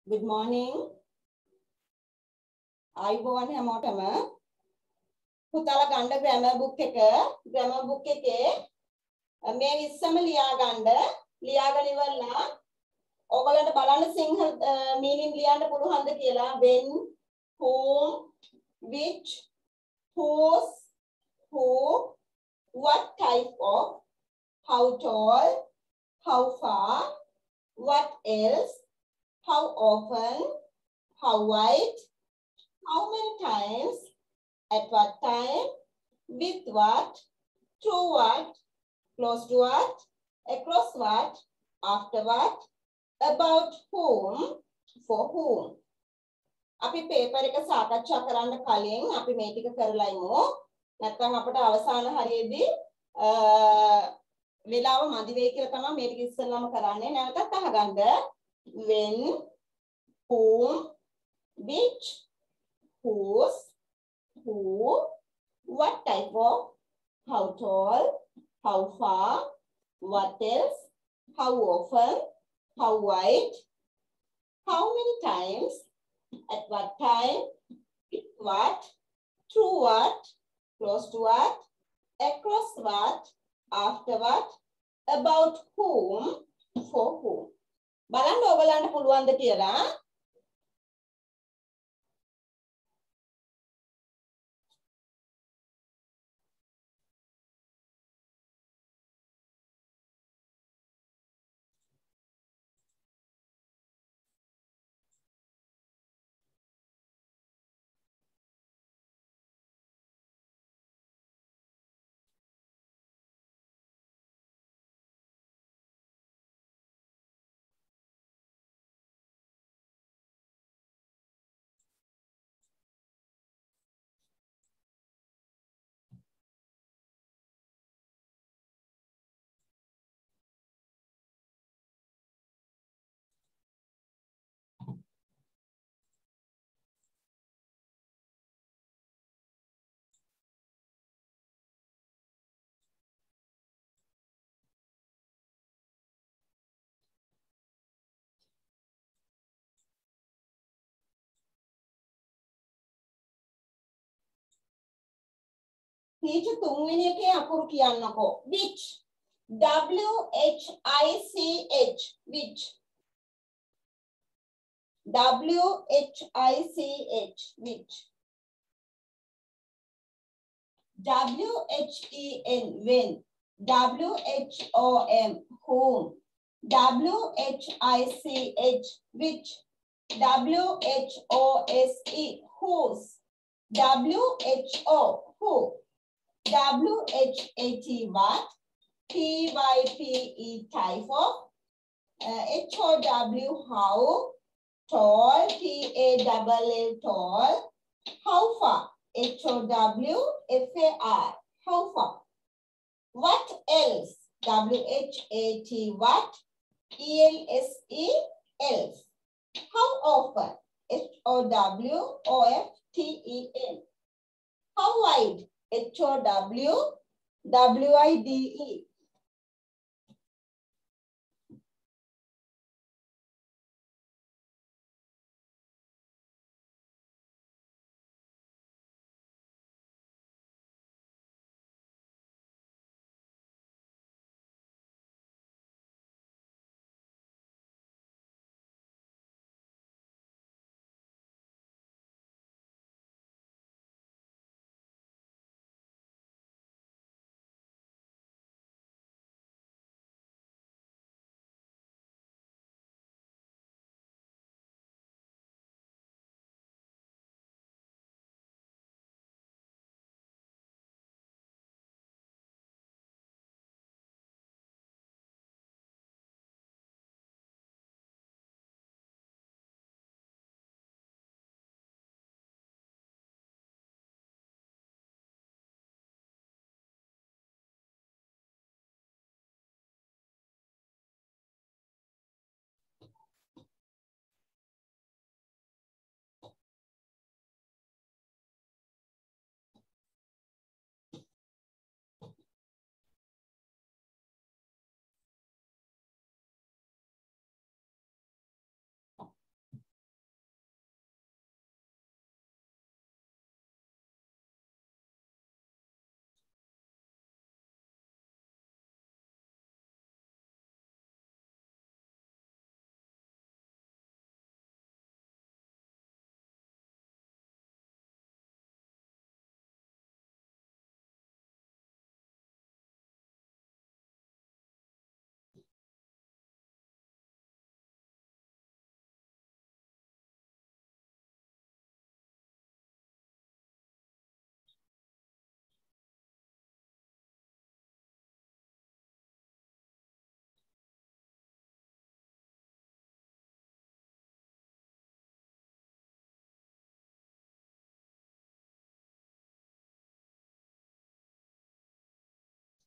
Good morning. ආයුබෝවන් හැමෝටම. පුතාලා ගන්න grammar book එක. grammar book එකේ මේ ඉස්සම ලියා ගන්න. ලියාගෙන ඉවරලා ඕගොල්ලන්ට බලන්න සිංහල meaning ලියන්න පුළුවන්ද කියලා. when, whom, which, whose, who, what type of, how tall, how far, what else, how often, how wide, how many times, at what time, with what, to what, close to what, across what, after what, about whom, for whom. අපි paper එක සාකච්ඡා කරන්න කලින් අපි මේ ටික කරලා ඉමු. නැත්නම් අපිට අවසාන හරියේදී වෙලාව මදි වෙයි කියලා තමයි මේ ටික ඉස්සෙල්ලාම කරන්නේ. නැවතත් අහගන්න. when, whom, which, whose, who, what type of, how tall, how far, what else, how often, how wide, how many times, at what time, what, through what, close to what, across what, after what, about whom, for whom. බලන්න ඔයගලන්ට පුළුවන්ද කියලා. Teacher තුන්වෙනි එකේ අකුරු කියන්නකෝ. which, WHICH, which, WHICH, which, WHEN, when, WHOM, whom, WHICH, which, WHOSE, whose, WHO, who, WHAT, what, TYPE, type of, HOW, how, tall, TALL, tall, how far, HOW, FAR, how far, what else, WHAT, what, ELSE, else, how often, HOWOFTEN, how wide, HOWWIDE,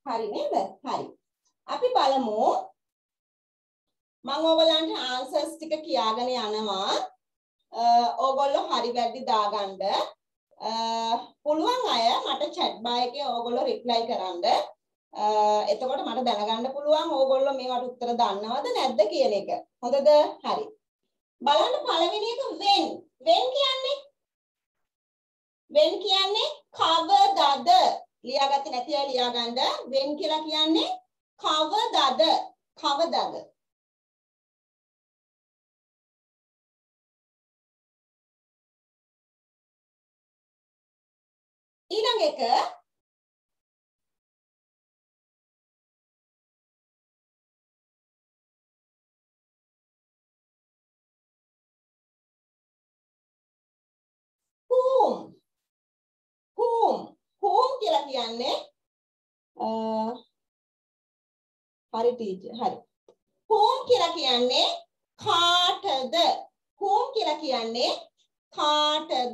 හරි නේද? හරි. අපි බලමු. මම ඔයගලන්ට answers ටික කියාගෙන යනවා. ඕගොල්ලෝ හරි වැරදි දාගන්න. පුළුවන් අය මට chat bar එකේ ඕගොල්ලෝ reply කරන්න. එතකොට මට දැනගන්න පුළුවන් ඕගොල්ලෝ මේවට උත්තර දන්නවද නැද්ද කියන එක. හොඳද? හරි. බලන්න පළවෙනි එක when. when කියන්නේ කවදද? ලියාගත්තේ නැති අය ලියා ගන්න. when කියලා කියන්නේ කවදද? කවදද? ඊළඟ එක whom කියලා කියන්නේ හරි ටීචර් හරි whom කියලා කියන්නේ කාටද? whom කියලා කියන්නේ කාටද?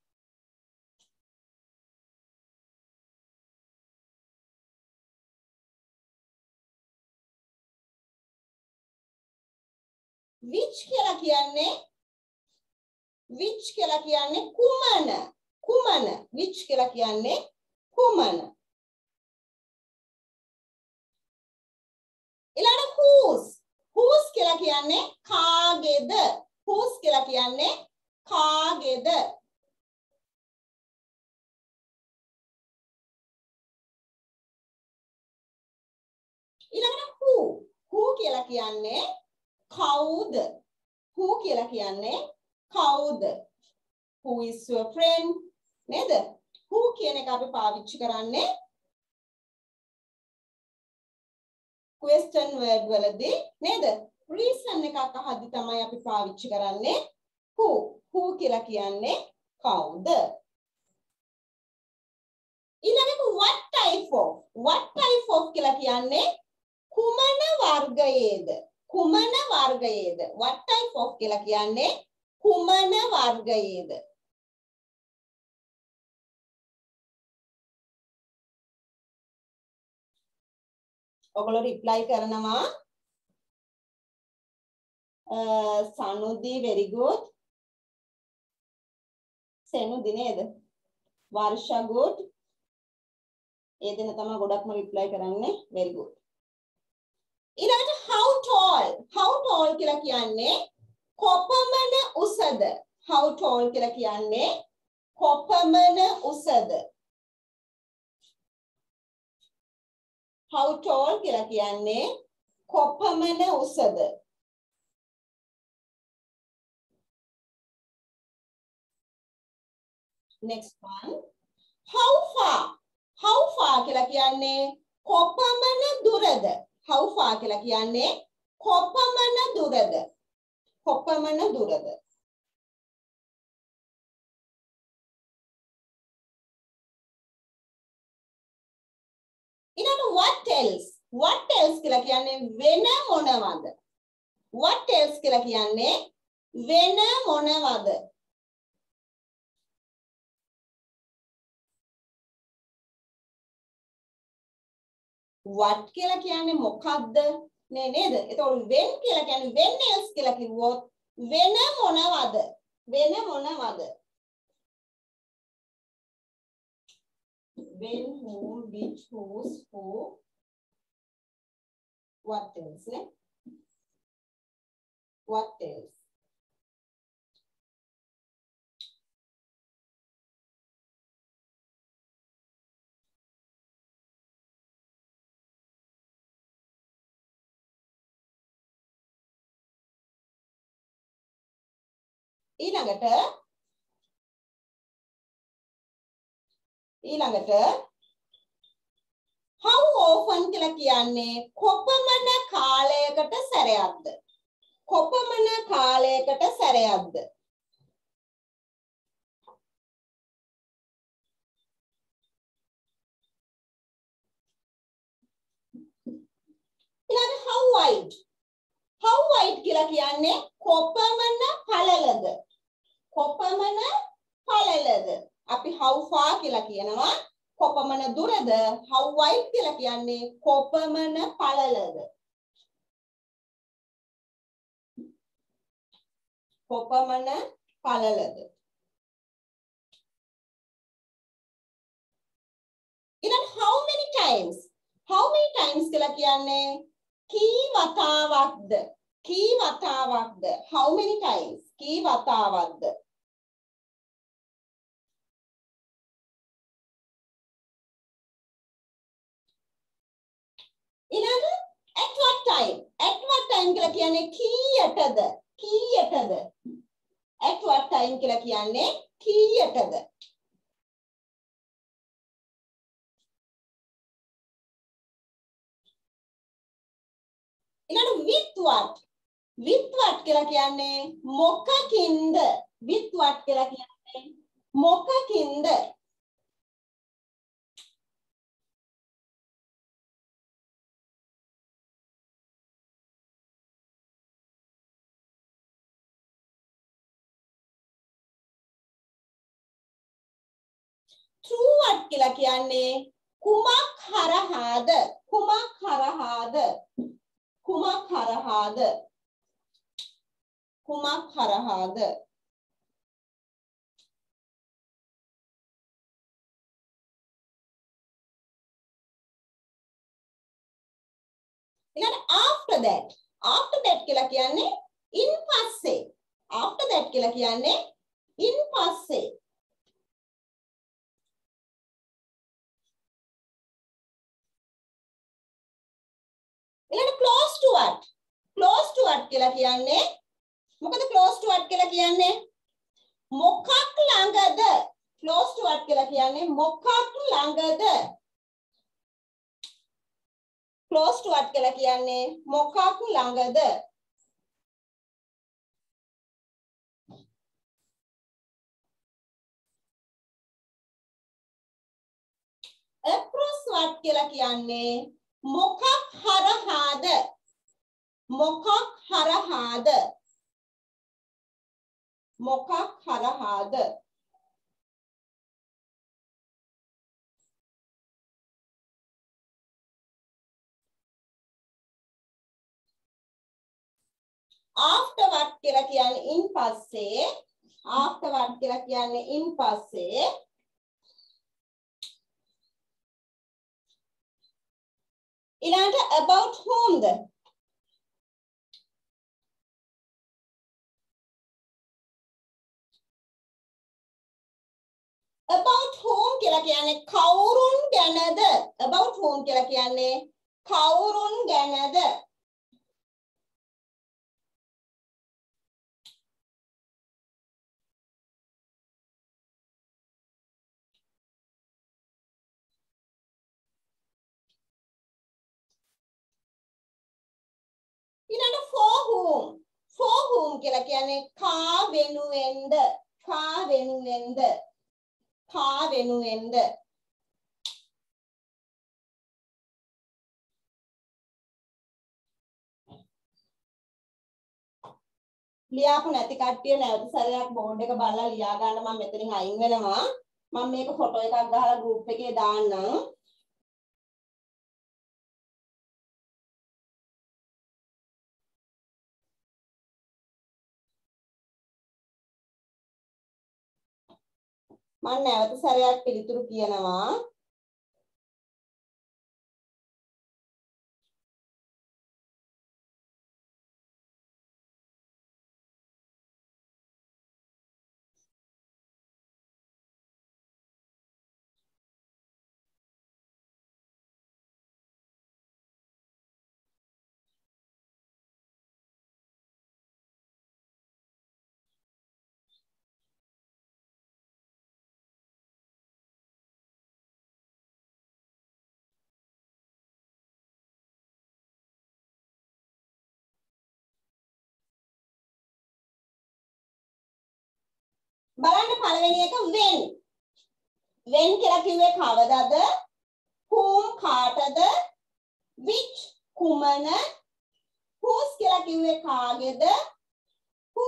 which කියලා කියන්නේ කුමන? which කියලා කියන්නේ කුමන? ඊළඟ whose කියලා කියන්නේ කාගේද? whose කියලා කියන්නේ කාගේද? ඊළඟට who කියලා කියන්නේ කවුද? who කියලා කියන්නේ කවුද? who is your friend නේද? who කියන එක අපි පාවිච්චි කරන්නේ question word වලදී නේද? reason එකක් අහද්දි තමයි අපි පාවිච්චි කරන්නේ who කියලා කියන්නේ කවුද? ඊළඟට what type of කියලා කියන්නේ කුමන වර්ගයේද? what type of කියලා කියන්නේ කුමන වර්ගයේද? ඔයගොල්ලෝ reply කරනවා සනුදි very good සෙනුදි නේද? වර්ෂා good ඒ දෙන තමයි ගොඩක්ම reply කරන්නේ very good. ඊළඟට how tall කියලා කියන්නේ කොපමණ උසද? how tall කියලා කියන්නේ කොපමණ උසද? how tall කියලා කියන්නේ කොපමණ උසද? next one how far කියලා කියන්නේ කොපමණ දුරද? how far කියලා කියන්නේ කොපමණ දුරද? ඊළඟ what else කියලා කියන්නේ වෙන මොනවද? what else කියලා කියන්නේ වෙන මොනවද? what කියලා කියන්නේ මොකද්ද? නේද? එතකොට when කියලා කියන්නේ when else කියලා කිව්වොත් වෙන මොනවද? when, whom, which, whose, who, what else, ne? What else? ඊළඟට how often කියලා කියන්නේ කොපමණ කාලයකට සැරයක්ද? ඊළඟ how wide කියලා කියන්නේ කොපමණ පළලද? අපි how far කියලා කියනවා කොපමණ දුරද how wide කියලා කියන්නේ කොපමණ පළලද කොපමණ පළලද ඊළඟ how many times කියලා කියන්නේ කී වතාවක්ද how many times කී වතාවක්ද ඊළඟ at what time කියලා කියන්නේ කීයටද at what time කියලා කියන්නේ කීයටද ඊළඟ with what කියලා කියන්නේ මොකකින්ද with what කියලා කියන්නේ මොකකින්ද through what කියලා කියන්නේ කුමක් හරහාද ඊළඟ after that කියලා කියන්නේ ඉන් පස්සේ after that කියලා කියන්නේ ඉන් පස්සේ ඊළඟ close to what කියලා කියන්නේ මොකද close to what කියලා කියන්නේ මොකක් ළඟද close to what කියලා කියන්නේ මොකක් ළඟද close to what කියලා කියන්නේ මොකක් ළඟද across what කියලා කියන්නේ මොකක් හරහාද after what කියලා කියන්නේ ඉන් පස්සේ ඊළඟට about whomද about whom කියලා කියන්නේ කවුරුන් ගැනද about whom කියලා කියන්නේ කවුරුන් ගැනද ඊළඟ for whom කියලා කියන්නේ කා වෙනුවෙන්ද ලියාපු නැති කට්ටිය නැවත සැරයක් බෝඩ් එක බලලා ලියා ගන්න මම මෙතනින් අයින් වෙනවා මම මේක ෆොටෝ එකක් ගහලා group එකේ දාන්නම් මම නැවත සැරයක් පිළිතුරු කියනවා බලන්න පළවෙනි එක when කියලා කිව්වේ කවදද whom කාටද which කුමන whose කියලා කිව්වේ කාගේද who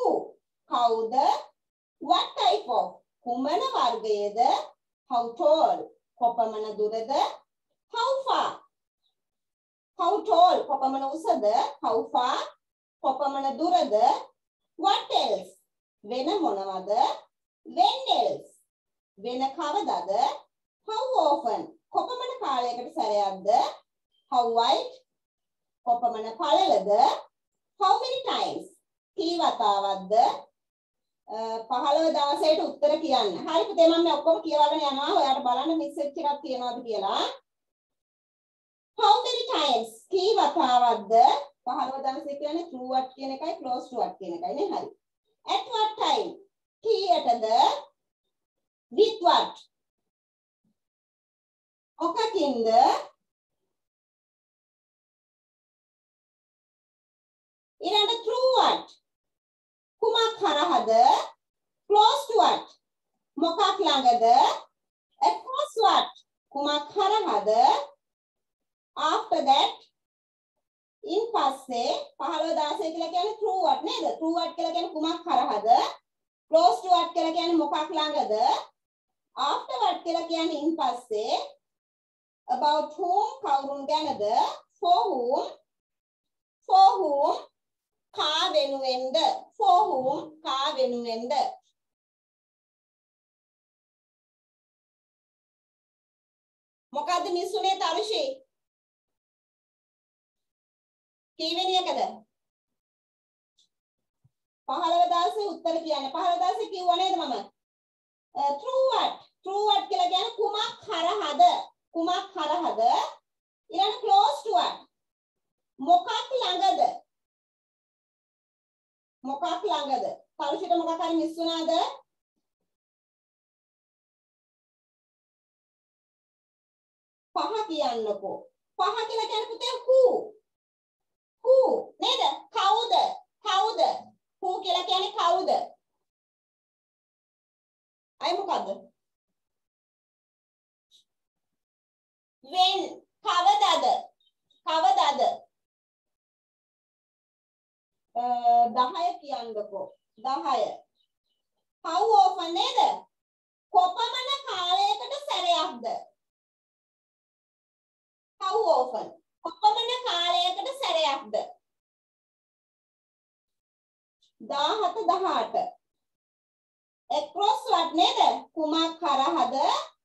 කවුද what type of කුමන වර්ගයේද how tall කොපමණ දුරද? how far. how tall කොපමණ උසද? how far කොපමණ දුරද? what else වෙන මොනවද? when else වෙන කවදද? how often කොපමණ කාලයකට සැරයක්ද? how wide කොපමණ පළලද? how many times කී වතාවක්ද? 15 16ට උත්තර කියන්න. හරි පුතේ මම මේ ඔක්කොම කියවගෙන යනවා. ඔයාලට බලන්න මිස්සෙච් එකක් තියනවාද කියලා. how many times කී වතාවක්ද? 15 16 කියන්නේ through what කියන එකයි close to what කියන එකයි නේ. හරි. at what time කීයටද? with what මොකකින්ද? ඊළඟ through what කුමක් හරහද? close to what මොකක් ළඟද? across what කුමක් හරහද? after that in පස්සේ 15 16 කියලා කියන්නේ through what නේද? through what කියලා කියන්නේ කුමක් හරහද? close to what කියලා කියන්නේ මොකක් ළඟද? after what කියලා කියන්නේ in පස්සේ about whom කවුරුන් ගැනද? for whom කා වෙනුවෙන්ද? for whom කා වෙනුවෙන්ද? මොකද්ද මිස්සුනේ තරුෂි? කීවෙනි එකද? 15 උත්තර කියන්න. 15 කිව්වා නේද මම? through what කියලා කියන්නේ කුමක් හරහද? කුමක් හරහද? ඊළඟ close to what මොකක් ළඟද? මොකක් ළඟද? තරුෂිට මොකක් හරි මිස් වුණාද? පහ කියන්නකෝ. පහ කියලා කියන්නේ පුතේ who නේද? කවුද? who කියලා කියන්නේ කවුද? අය මොකද්ද? when කවදද? 10 කියන්නකෝ. 10 how often නේද? කොපමණ කාලයකට සැරයක්ද? how often කොපමණ කාලයකට සැරයක්ද? 17 18 across what නේද? කුමක් කරහද?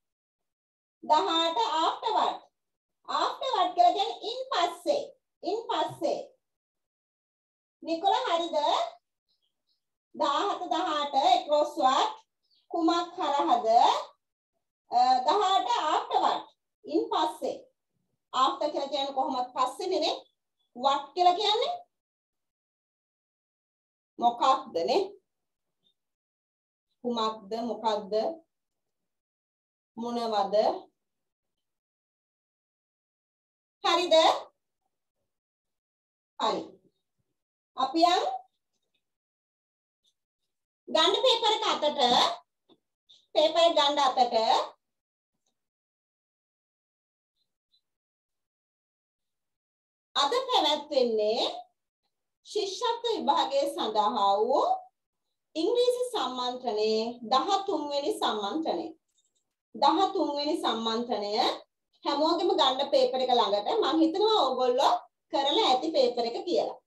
18 after what කියලා කියන්නේ in පස්සේ නිකොලා හරිද? 17 18 across what කුමක් කරහද? 18 after what in පස්සේ after කියලා කියන්නේ කොහොමද? පස්සේ නේ. what කියලා කියන්නේ මොකක්ද නේ? කුමක්ද? මොකක්ද? මොනවද? හරිද? හරි. අපි යන් ගන්න පේපර් එක අතට පේපර් එක ගන්න අතට අද පැවැත්වෙන්නේ ශිෂ්‍යත්ව විභාගයේ සඳහා වූ ඉංග්‍රීසි සම්මන්ත්‍රණයේ 13 වෙනි සම්මන්ත්‍රණය. 13 වෙනි සම්මන්ත්‍රණය හැමෝගෙම ගන්න පේපර් එක ළඟට මම හිතනවා ඕගොල්ලෝ කරලා ඇති පේපර් එක කියලා.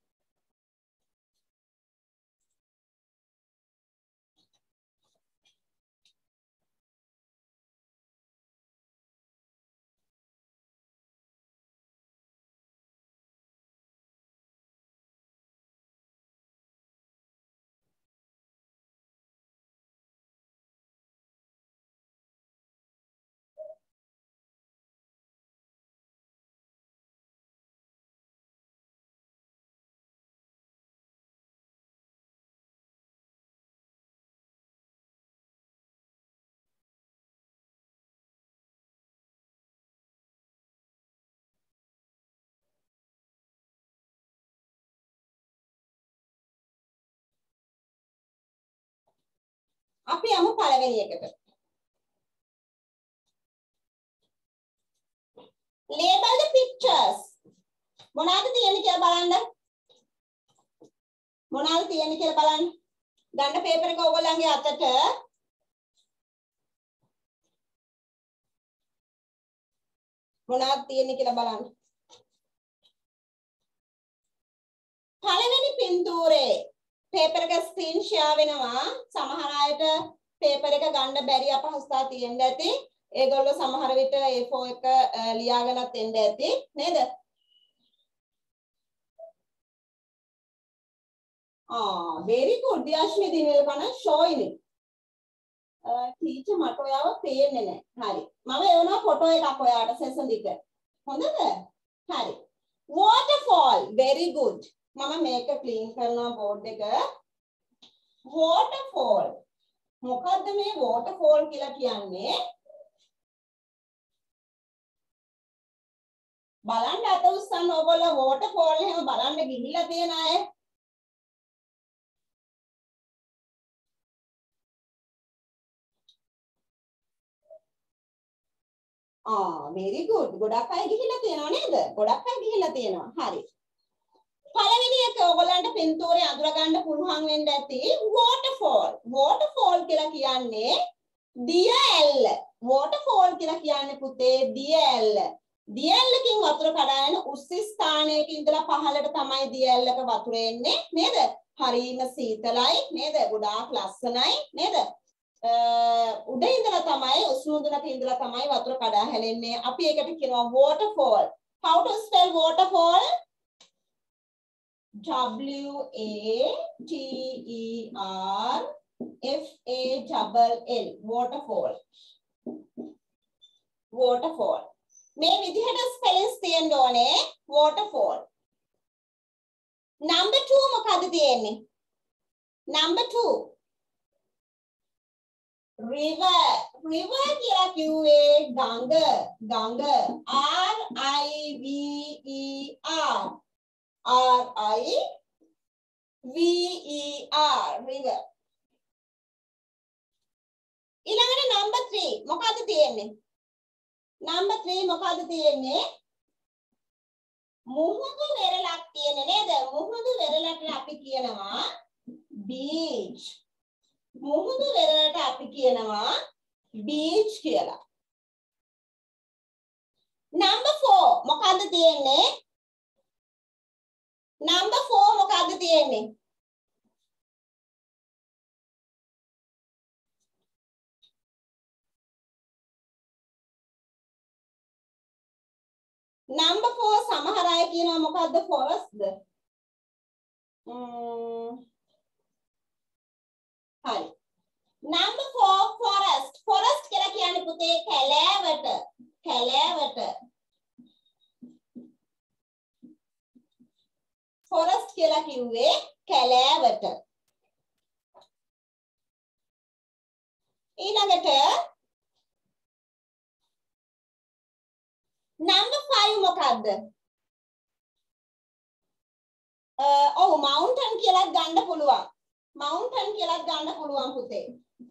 අපි යමු පළවෙනි එකට. Label the pictures. මොනවද තියෙන්නේ කියලා බලන්න. මොනවද තියෙන්නේ කියලා බලන්න. ගන්න පේපර් එක ඕගොල්ලන්ගේ අතට මොනවද තියෙන්නේ කියලා බලන්න. පළවෙනි පින්තූරේ පේපර් එක ස්ක්‍රීන් ෂෙයා වෙනවා. සමහර අයට පේපර් එක ගන්න බැරි අපහසුතාව තියෙන්න ඇති. ඒගොල්ලෝ සමහර විට A4 එක ලියාගෙනත් එන්න ඇති නේද? very good. Diyashmi Dinilkana showing. Teacher මට ඔයාව පේන්නේ නැහැ. හරි. මම එවනවා ෆොටෝ එකක් ඔයාට සෙසන් දෙක. හොඳද? හරි. Waterfall. Very good. මම මේක ක්ලීන් කරනවා බෝඩ් එක. Waterfall. මොකද්ද මේ waterfall කියලා කියන්නේ? බලන්න අත උස්සන්න ඔයගොල්ලෝ waterfall එහෙම බලන්න ගිහිල්ලා තියෙන අය. very good. ගොඩක් අය ගිහිල්ලා තියෙනවා නේද? ගොඩක් අය ගිහිල්ලා තියෙනවා. හරි. පළවෙනි එක ඔයගොල්ලන්ට පින්තූරේ අඳුර ගන්න පුළුවන් වෙන්න ඇති waterfall. waterfall කියලා කියන්නේ දිය ඇල්ල. waterfall කියලා කියන්නේ පුතේ දිය ඇල්ල. දිය ඇල්ලකින් වතුර කඩාගෙන උස් ස්ථානයක ඉඳලා පහළට තමයි දිය ඇල්ලක වතුර එන්නේ නේද? හරිම සීතලයි නේද? ගොඩාක් ලස්සනයි නේද? උඩ ඉඳලා තමයි උස්මුදුනක ඉඳලා තමයි වතුර කඩා හැලෙන්නේ. අපි ඒකට කියනවා waterfall. How to spell waterfall? W-A-T-E-R-F-A-L-L. waterfall. waterfall. මේ විදිහට ස්පෙලින්ස් තියෙන්න ඕනේ waterfall. number 2 මොකද තියෙන්නේ? number 2 river. river කියලා කිව්වේ ගඟ. ගඟ. R-I-V-E-R. R-I-V-E-R. river. ඊළඟට number 3 මොකද තියෙන්නේ? number 3 මොකද තියෙන්නේ? මුහුදු වෙරළක් තියෙන්නේ නේද? මුහුදු වෙරළට අපි කියනවා beach. මුහුදු වෙරළට අපි කියනවා beach කියලා. number 4 මොකද තියෙන්නේ? number 4 මොකද තියෙන්නේ? number 4 සමහර අය කියනවා මොකද්ද forestද? හරි. number 4 forest. forest කියලා කියන්නේ පුතේ කැලෑවට. කැලෑවට. forest කියලා කිව්වේ කැලෑවට. ඊළඟට number 5 මොකද්ද? ඔව් mountain කියලා ගන්න පුළුවන්. mountain කියලා ගන්න පුළුවන් පුතේ.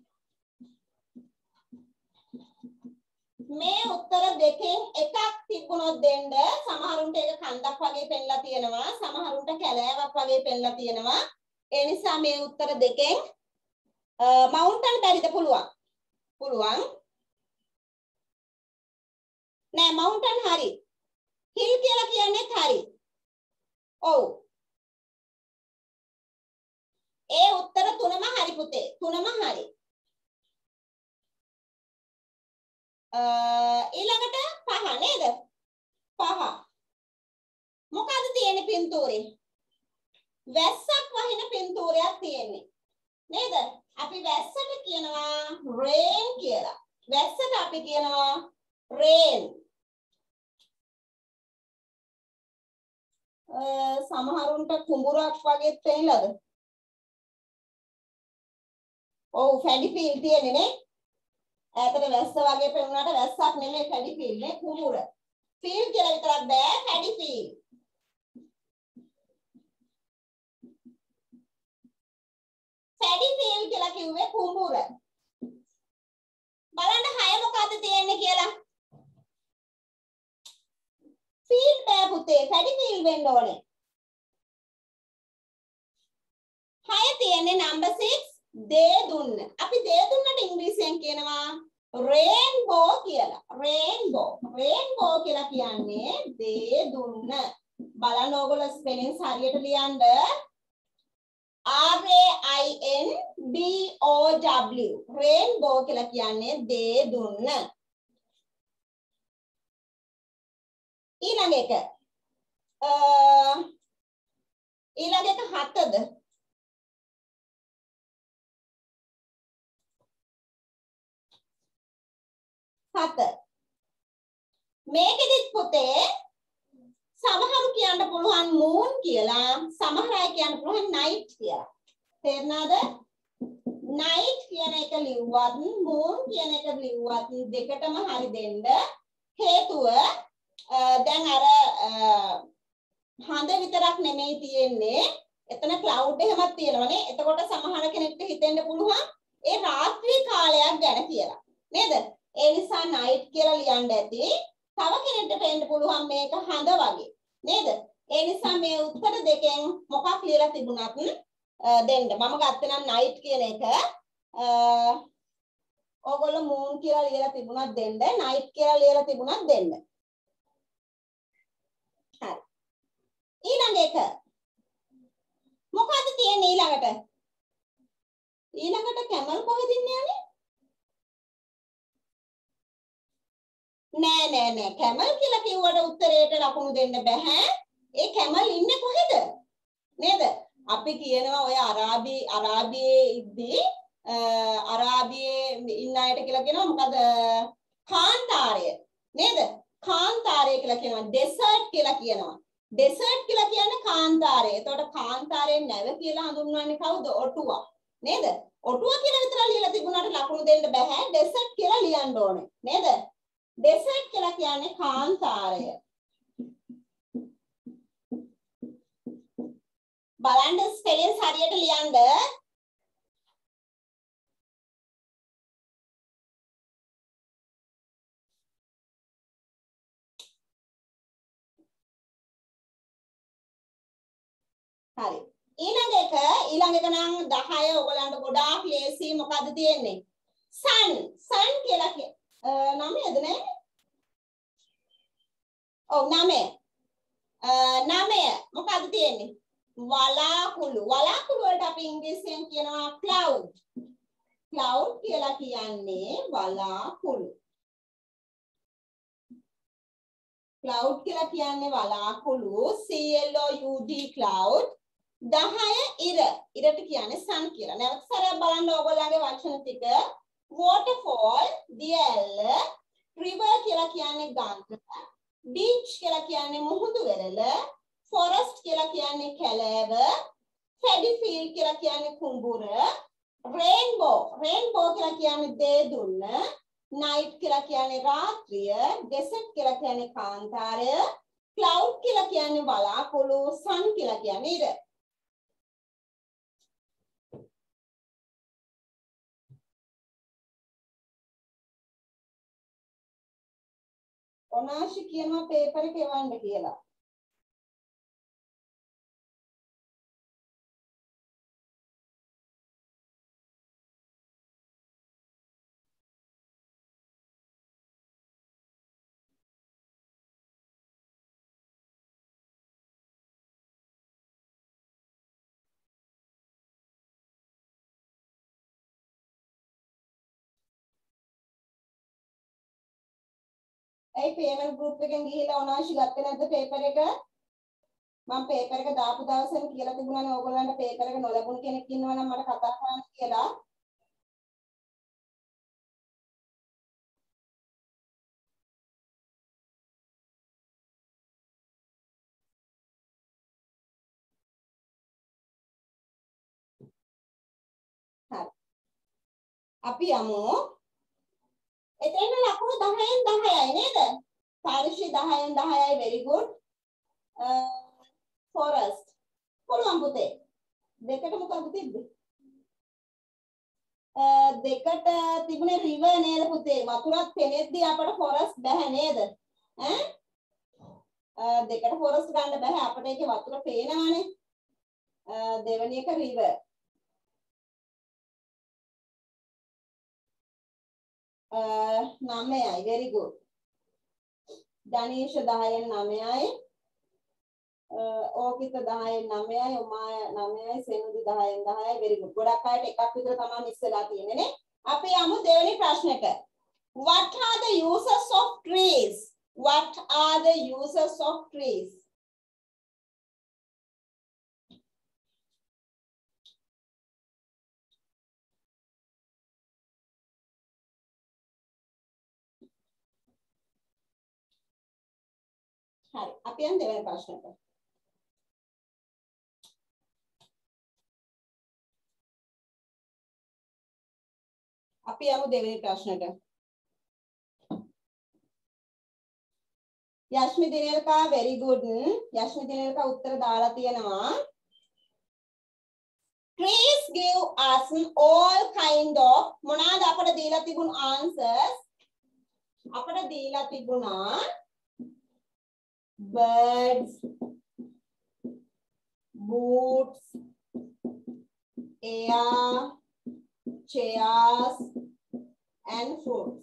මේ උත්තර දෙකෙන් එකක් තිබුණොත් දෙන්න. සමහරුන්ට ඒක කන්දක් වගේ පෙන්ලා තියෙනවා. සමහරුන්ට කැලෑවක් වගේ පෙන්ලා තියෙනවා. ඒ නිසා මේ උත්තර දෙකෙන් mountain බැරිද? පුළුවන්. පුළුවන්. නෑ mountain හරි. hill කියලා කියන්නේ හරි. ඔව්. ඒ උත්තර තුනම හරි පුතේ. තුනම හරි. ඊළඟට පහ නේද? පහ. මොකද තියෙන්නේ පින්තූරේ? වැස්සක් වහින පින්තූරයක් තියෙන්නේ. නේද? අපි වැස්සට කියනවා rain කියලා. වැස්සට අපි කියනවා rain. සමහරුන්ට කුඹුරක් වගේ තේිනලද? ඔව් ෆැඩි ෆීල් තියෙන්නේ නේ. ඈතට වැස්ස වගේ පෙනුනට වැස්සක් නෙමෙයි ෆැඩි ෆීල් නේ කුඹුර. ෆීල් කියලා විතරක් බෑ ෆැඩි ෆීල්. ෆැඩි ෆීල් කියලා කිව්වේ කුඹුර. බලන්න 6 මොකද්ද තියෙන්නේ කියලා. ෆීල් බෑ පුතේ ෆැඩි ෆීල් වෙන්න ඕනේ. 6 තියෙන්නේ number 6 දේ දුන්න. අපි දේ දුන්නට ඉංග්‍රීසියෙන් කියනවා රේන්බෝ කියලා. රේන්බෝ කියලා කියන්නේ දේ දුන්න. බලන්න ඕගොල්ලෝ ස්පෙලිංස් හරියට ලියන්න. RAINBOW රේන්බෝ කියලා කියන්නේ දේ දුන්න. ඊළඟ එක හතද? හත. මේකෙදිත් පුතේ සමහරු කියන්න පුළුවන් moon කියලා, සමහර අය කියන්න පුළුවන් night කියලා. තේරුණාද? night කියන එක ලිව්වත් moon කියන එක ලිව්වත් දෙකටම හරි දෙන්න. හේතුව දැන් අර හඳ විතරක් නෙමෙයි තියෙන්නේ. එතන cloud එහෙමත් තියෙනවනේ. එතකොට සමහර කෙනෙක්ට හිතෙන්න පුළුවන් ඒ රාත්‍රී කාලයක් ගැන කියලා. නේද? ඒ නිසා night කියලා ලියන්න ඇති. තව කෙනෙක්ට පෙන්න පුළුවන් මේක හඳ වගේ. නේද? ඒ නිසා මේ උත්තර දෙකෙන් මොකක් ලියලා තිබුණත් දෙන්න. මම ගත්තේ නම් night කියන එක. ඕගොල්ලෝ moon කියලා ලියලා තිබුණත් දෙන්න. night කියලා ලියලා තිබුණත් දෙන්න. හරි. ඊළඟ එක. මොකද්ද තියෙන්නේ ඊළඟට? ඊළඟට කැමල් කොහෙද ඉන්නේ යන්නේ? නෑ කැමල් කියලා කිව්වට උත්තරේට ලකුණු දෙන්න බෑ. ඒ කැමල් ඉන්නේ කොහෙද? නේද? අපි කියනවා ඔය අරාබියේ ඉද්දී අරාබියේ ඉන්න අයට කියලා කියනවා මොකද? කාන්තාරය. නේද? කාන්තාරය කියලා කියනවා. ඩෙසර්ට් කියලා කියනවා. ඩෙසර්ට් කියලා කියන්නේ කාන්තාරය. එතකොට කාන්තාරයේ නැව කියලා හඳුන්වන්නේ කවුද? ඔටුවා. නේද? ඔටුවා කියලා විතර ලියලා තිබුණාට ලකුණු දෙන්න බෑ. ඩෙසර්ට් කියලා ලියන්න ඕනේ. නේද? ඩෙසර්ට් කියලා කියන්නේ කාන්තාරය. බලන්න ස්පෙලිංස් හරියට ලියන්න. හරි. ඊළඟ එක නම් 10 ඔයගලන්ට ගොඩාක් ලේසි. මොකද්ද තියෙන්නේ? sun කියලා කියන්නේ 9ද නේ? ඔව් 9. 9 මොකද්ද තියෙන්නේ? වලාකුළු. වලාකුළු වලට අපි ඉංග්‍රීසියෙන් කියනවා cloud. cloud කියලා කියන්නේ වලාකුළු. cloud කියලා කියන්නේ වලාකුළු. CLOUD cloud. 10 ඉරට කියන්නේ sun කියලා. නැවත සැරයක් බලන්න ඕගොල්ලන්ගේ වචන ටික. waterfall දියැල්ල, river කියලා කියන්නේ ගඟ, beach කියලා කියන්නේ මුහුදු වෙරළ, forest කියලා කියන්නේ කැලෑව, paddy field කියලා කියන්නේ කුඹුර, rainbow කියලා කියන්නේ දේ දුන්න, night කියලා කියන්නේ රාත්‍රිය, desert කියලා කියන්නේ කාන්තාරය, cloud කියලා කියන්නේ වලාකුළු, sun කියලා කියන්නේ ඉර. ඔනාශි කියනවා පේපර් එක එවන්න කියලා. ඒ පේමන්ට් ගෲප් එකෙන් ගිහිල්ලා ඔනාශි ගත්තේ නැද්ද පේපර් එක? මම පේපර් එක දාපු දවසේම කියලා තිබුණානේ ඕගොල්ලන්ට පේපර් එක නොලැබුණ කෙනෙක් ඉන්නවා නම් මට කතා කරන්න කියලා. හරි. අපි යමු. එතන ලකුණු 10න් 10යි නේද? පාරිශි 10න් 10යි very good. forest. පුළුවන් පුතේ. දෙකට මොකක්ද තිබ්බේ? දෙකට තිබුණේ river නේද පුතේ? වතුරත් පෙනෙද්දී අපට forest බෑ නේද? දෙකට forest ගන්න බෑ. අපිට ඒකේ වතුර පේනවනේ. දෙවෙනි එක river. 9යි. Very good. Danesh 10න් 9යි. ඕකිත 10න් 9යි. උමාය 9යි. සෙනුදි 10න් 10යි. Very good. ගොඩක් අයට එකක් විතර තමයි මිස් වෙලා තියෙන්නේ නේ. අපි යමු දෙවෙනි ප්‍රශ්නෙට. What are the uses of trees? What are the uses of trees? හරි. අපි යන් දෙවෙනි ප්‍රශ්නෙට. අපි යමු දෙවෙනි ප්‍රශ්නෙට. යශ්මි දිනේල්කා very good. යශ්මි දිනේල්කා උත්තර දාලා තියෙනවා. Trees give us all kind of මොනවාද අපිට දීලා තිබුණු answers? අපිට දීලා තිබුණා birds, boots, air, chairs and fruits.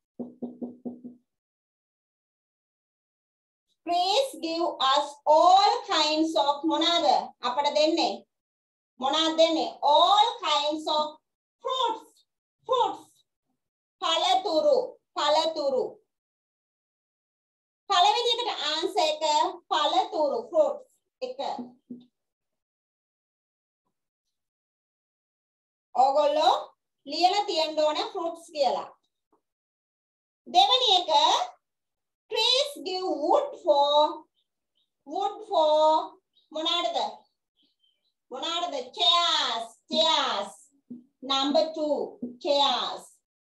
Trees give us all kinds of monada. අපට දෙන්නේ මොනවද දෙන්නේ? All kinds of fruits. Fruits. පළතුරු. පළතුරු. පළවෙනි එකට answer එක පළතුරු fruits එක. ඕගොල්ලෝ ලියලා තියන්න ඕනේ fruits කියලා. දෙවෙනි එක trees give wood for මොනවාද? මොනවාද? chairs. Chairs. Number 2 chairs.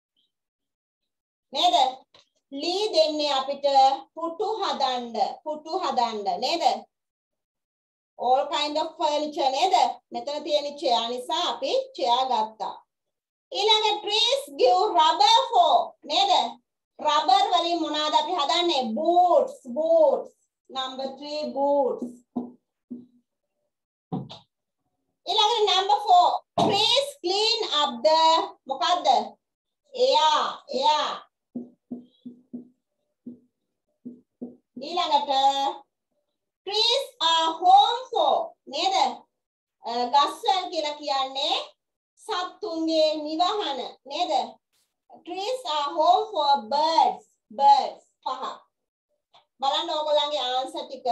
නේද? ලී දෙන්නේ අපිට පුටු හදන්න නේද? all kind of furniture නේද? මෙතන තියෙන chair නිසා අපි chair ගත්තා. ඊළඟ trees give rubber for නේද? rubber වලින් මොනවාද අපි හදන්නේ? boots. Number 3 boots. ඊළඟ number 4 trees clean up the මොකද්ද? air. ඊළඟට trees are home for නේද? ගස්වැල් කියලා කියන්නේ සත්තුන්ගේ නිවහන නේද? Trees are home for birds. පහ. බලන්න ඕගොල්ලන්ගේ answer ටික.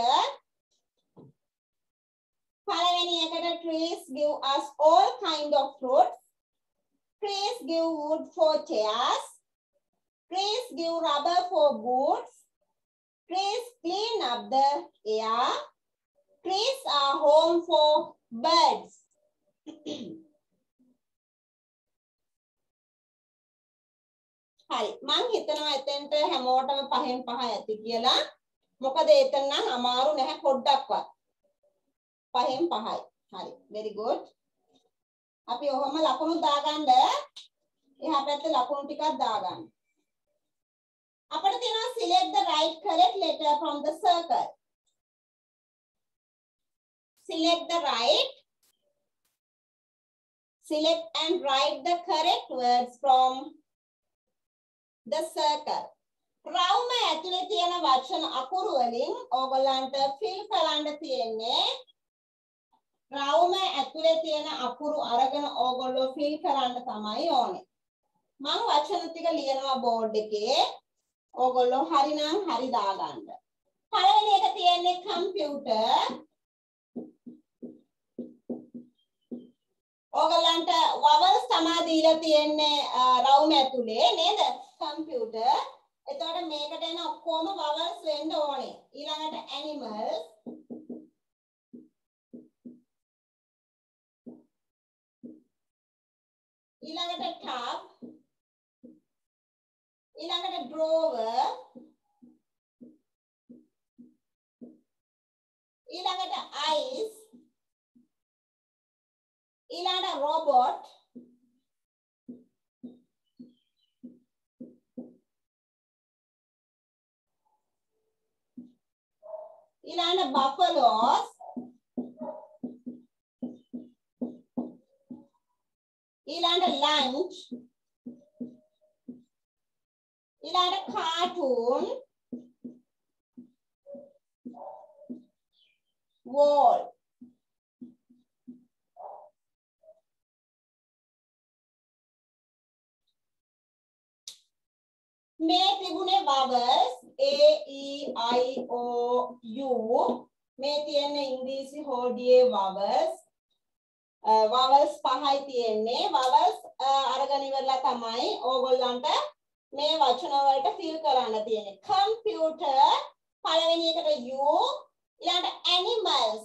පළවෙනි එකට trees give us all kind of fruits. Trees give wood for chairs. Trees give rubber for boots. Trees clean up the air. Trees are home for birds. හරි මං හිතනවා එතෙන්ට හැමෝටම පහෙන් පහ ඇති කියලා. මොකද එතන නම් අමාරු නැහැ පොඩ්ඩක්වත්. පහෙන් පහයි. හරි very good. අපි ඔහොම ලකුණු දාගන්න. එහා පැත්තේ ලකුණු ටිකක් දාගන්න. අපිට තියෙනවා select the right correct letter from the circle. Select and write the correct words from the circle. රවුම ඇතුලේ තියෙන වචන අකුරු වලින් ඕගොල්ලන්ට fill කරන්න තියෙන්නේ. රවුම ඇතුලේ තියෙන අකුරු අරගෙන ඕගොල්ලෝ fill කරන්න තමයි ඕනේ. මම වචන ටික ලියනවා බෝඩ් එකේ. ඕගොල්ලෝ හරි නම් හරි දාගන්න. පළවෙනි එක තියෙන්නේ computer. ඕගොල්ලන්ට vowels තමයි දීලා තියෙන්නේ රවුම ඇතුලේ නේද? computer. එතකොට මේකට එන ඔක්කොම vowels වෙන්න ඕනේ. ඊළඟට animals. ඊළඟට tub. ඊළඟට drawer. ඊළඟට ice. ඊළඟට robot. ඊළඟට buffaloes. ඊළඟට lunch. ඊළඟට cartoon wall මේ තිබුණේ vowels a e i o u මේ තියෙන ඉංග්‍රීසි හෝඩියේ vowels vowels පහයි තියෙන්නේ vowels අරගෙන ඉවරලා තමයි ඕගොල්ලන්ට මේ වචන වලට fill කරන්න තියෙන්නේ computer පළවෙනි එකට u ඊළඟට animals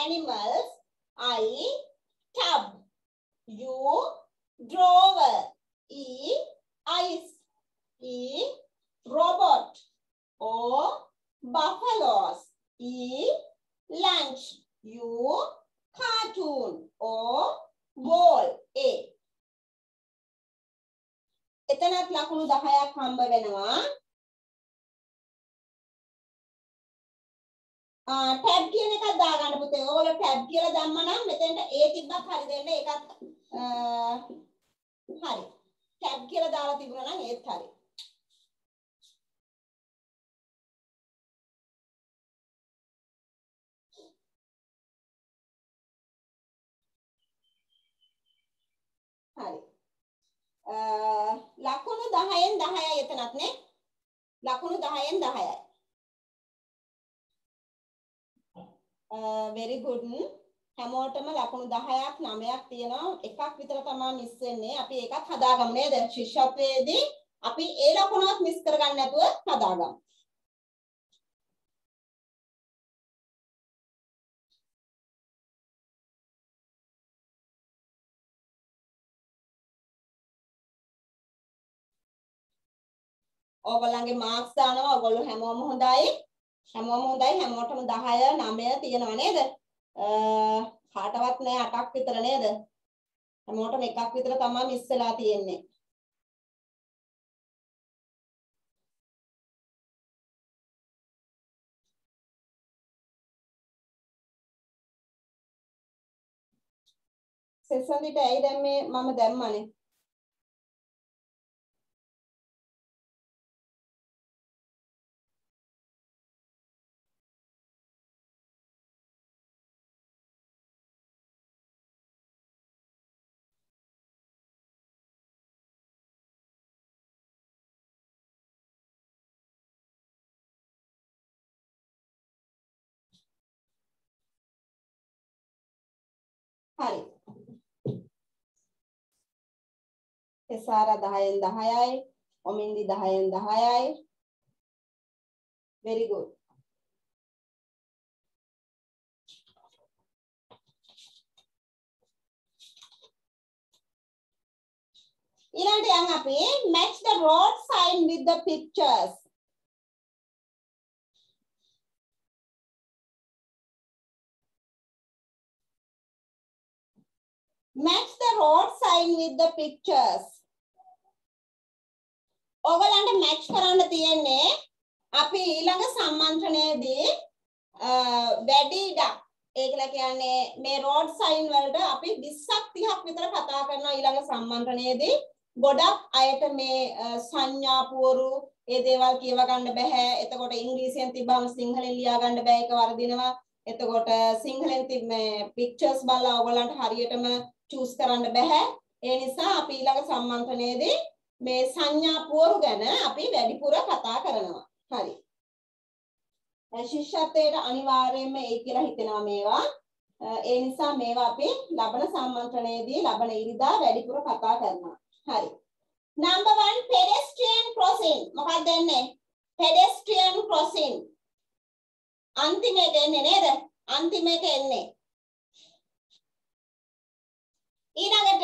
I tub u drawer e ice e robot o buffaloes e lunch u cartoon o ball a එතනත් ලකුණු 10ක් හම්බ වෙනවා ටැබ් කියන එකක් දාගන්න පුතේ ඕගොල්ලෝ ටැබ් කියලා දැම්මම මෙතෙන්ට a තිබ්බක් හරි දෙන්න ඒකත් හරි ටැබ් කියලා දාලා තිබුණා නම් ඒත් හරි හරි ලකුණු 10න් 10යි එතනත් නේ ලකුණු 10න් 10යි very good හැමෝටම ලකුණු 10ක් 9ක් තියෙනවා එකක් විතර තමයි මිස් වෙන්නේ අපි ඒකත් හදාගමු නේද ශිෂ්‍යත්වයේදී අපි ඒ ලකුණවත් මිස් කරගන්න නැතුව හදාගමු ඕගොල්ලන්ගේ මාක්ස් දානවා ඕගොල්ලෝ හැමෝම හොඳයි හැමෝටම 10 9 තියෙනවා නේද කාටවත් නෑ 8ක් විතර නේද හැමෝටම එකක් විතර තමයි මිස් වෙලා තියෙන්නේ සෙසන්දිට ඇයි දැන් මේ මම දැම්මනේ හරි එසාර 10න් 10යි ඔමින්දි 10න් 10යි very good ඊළඟට යන් අපි match the road sign with the pictures match the road sign with the pictures ඕගොල්ලන්ට match කරන්න තියෙන්නේ අපි ඊළඟ සම්මන්ත්‍රණයේදී වැඩි ඉඩක් ඒකලා කියන්නේ මේ road sign වලට අපි 20ක් 30ක් විතර කතා කරනවා ඊළඟ සම්මන්ත්‍රණයේදී ගොඩක් අයට මේ සංඥා පුවරු ඒ දේවල් කියව ගන්න බෑ එතකොට ඉංග්‍රීසියෙන් තිබ්බම සිංහලෙන් ලියා ගන්න බෑ ඒක වර්ධිනවා එතකොට සිංහලෙන් තිබ්බ pictures බලලා ඕගොල්ලන්ට හරියටම choose කරන්න බෑ ඒ නිසා අපි ඊළඟ සම්මන්ත්‍රණයේදී මේ සංඥා පුවරු ගැන අපි වැඩිපුර කතා කරනවා හරි ශිෂ්‍යත්වයට අනිවාර්යයෙන්ම ඒ කියලා හිතෙනවා මේවා ඒ නිසා මේවා අපි ලබන සම්මන්ත්‍රණයේදී ලබන ඉරිදා වැඩිපුර කතා කරනවා හරි number 1 pedestrian crossing මොකක්ද එන්නේ pedestrian crossing අන්තිමේට එන්නේ නේද අන්තිමේට එන්නේ ඊළඟට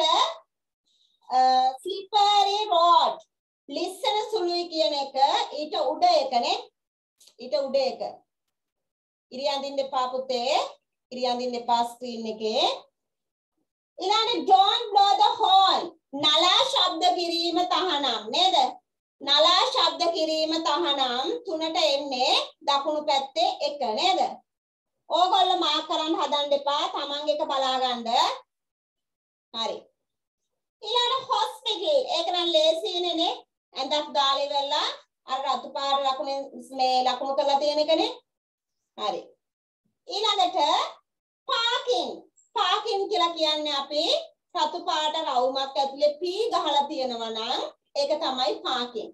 slippery road listen සුළුයි කියන එක ඊට උඩ එකනේ ඊට උඩ එක ඉරියන්දින්න එපා පුතේ ඉරියන්දින්න එපා ස්ක්‍රීන් එකේ ඊළඟට don't blow the horn නලා ශබ්ද කිරීම තහනම් නේද නලා ශබ්ද කිරීම තහනම් තුනට එන්නේ දකුණු පැත්තේ එක නේද ඕගොල්ලෝ මාක් කරන්න හදන්න එපා තමන් එක බලා ගන්න හරි ඊළඟට hospital ඒක නම් ලේසියනේ ඇඳක් දාලා ඉවරලා අර රතු පාට ලකුණෙන් මේ ලකුණු කරලා තියෙන එකනේ. හරි. ඊළඟට පාකින්. පාකින් කියලා කියන්නේ අපි රතු පාට රවුමක් ඇතුලේ පී ගහලා තියෙනවා නම් ඒක තමයි පාකින්.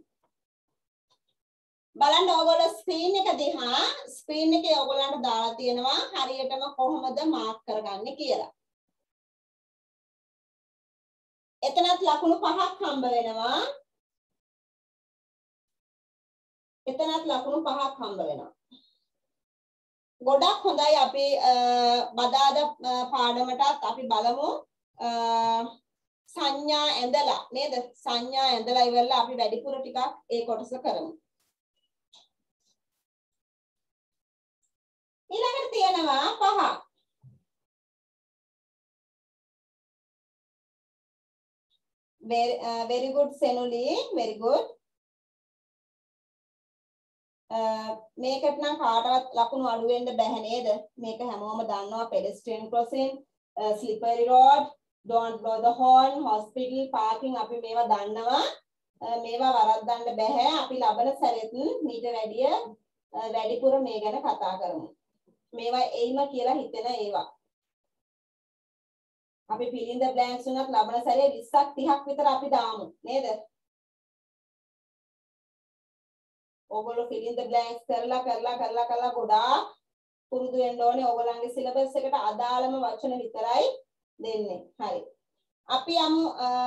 බලන්න ඕගොල්ලෝ ස්ක්‍රීන් එක දිහා ස්ක්‍රීන් එකේ ඕගොල්ලන්ට දාලා තියෙනවා හරියටම කොහොමද මාක් කරගන්නේ කියලා. එතනත් ලකුණු 5ක් හම්බ වෙනවා. එතනත් ලකුණු 5ක් හම්බ වෙනවා. ගොඩක් හොඳයි අපි බදාදා පාඩමටත් අපි බලමු සංඥා ඇඳලා නේද? සංඥා ඇඳලා ඉවරලා අපි වැඩිපුර ටිකක් ඒ කොටස කරමු. ඊළඟට තියෙනවා 5. very good Senuli, very good. මේකට නම් කාටවත් ලකුණු අඩු වෙන්න බැහැ නේද? මේක හැමෝම දන්නවා pedestrian crossing, slippery road, don't blow the horn, hospital, parking අපි මේවා දන්නවා. මේවා වරද්දන්න බැහැ. අපි ලබන සැරෙත් මීට වැඩිපුර මේ ගැන කතා කරමු. මේවා එයිම කියලා හිතෙන ඒවා. අපි fill in the blanks උනත් ලබන සැරේ 20ක් 30ක් විතර අපි දාමු නේද? ඕගොල්ලෝ fill in the blanks කරලා ගොඩාක් පුරුදු වෙන්න ඕනේ. ඕගොල්ලන්ගේ සිලබස් එකට අදාළම වචන විතරයි දෙන්නේ. හරි. අපි යමු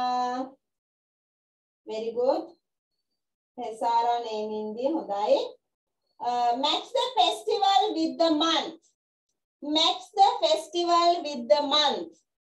very good. Hesara naming the හොඳයි. Match the festival with the month. Match the festival with the month.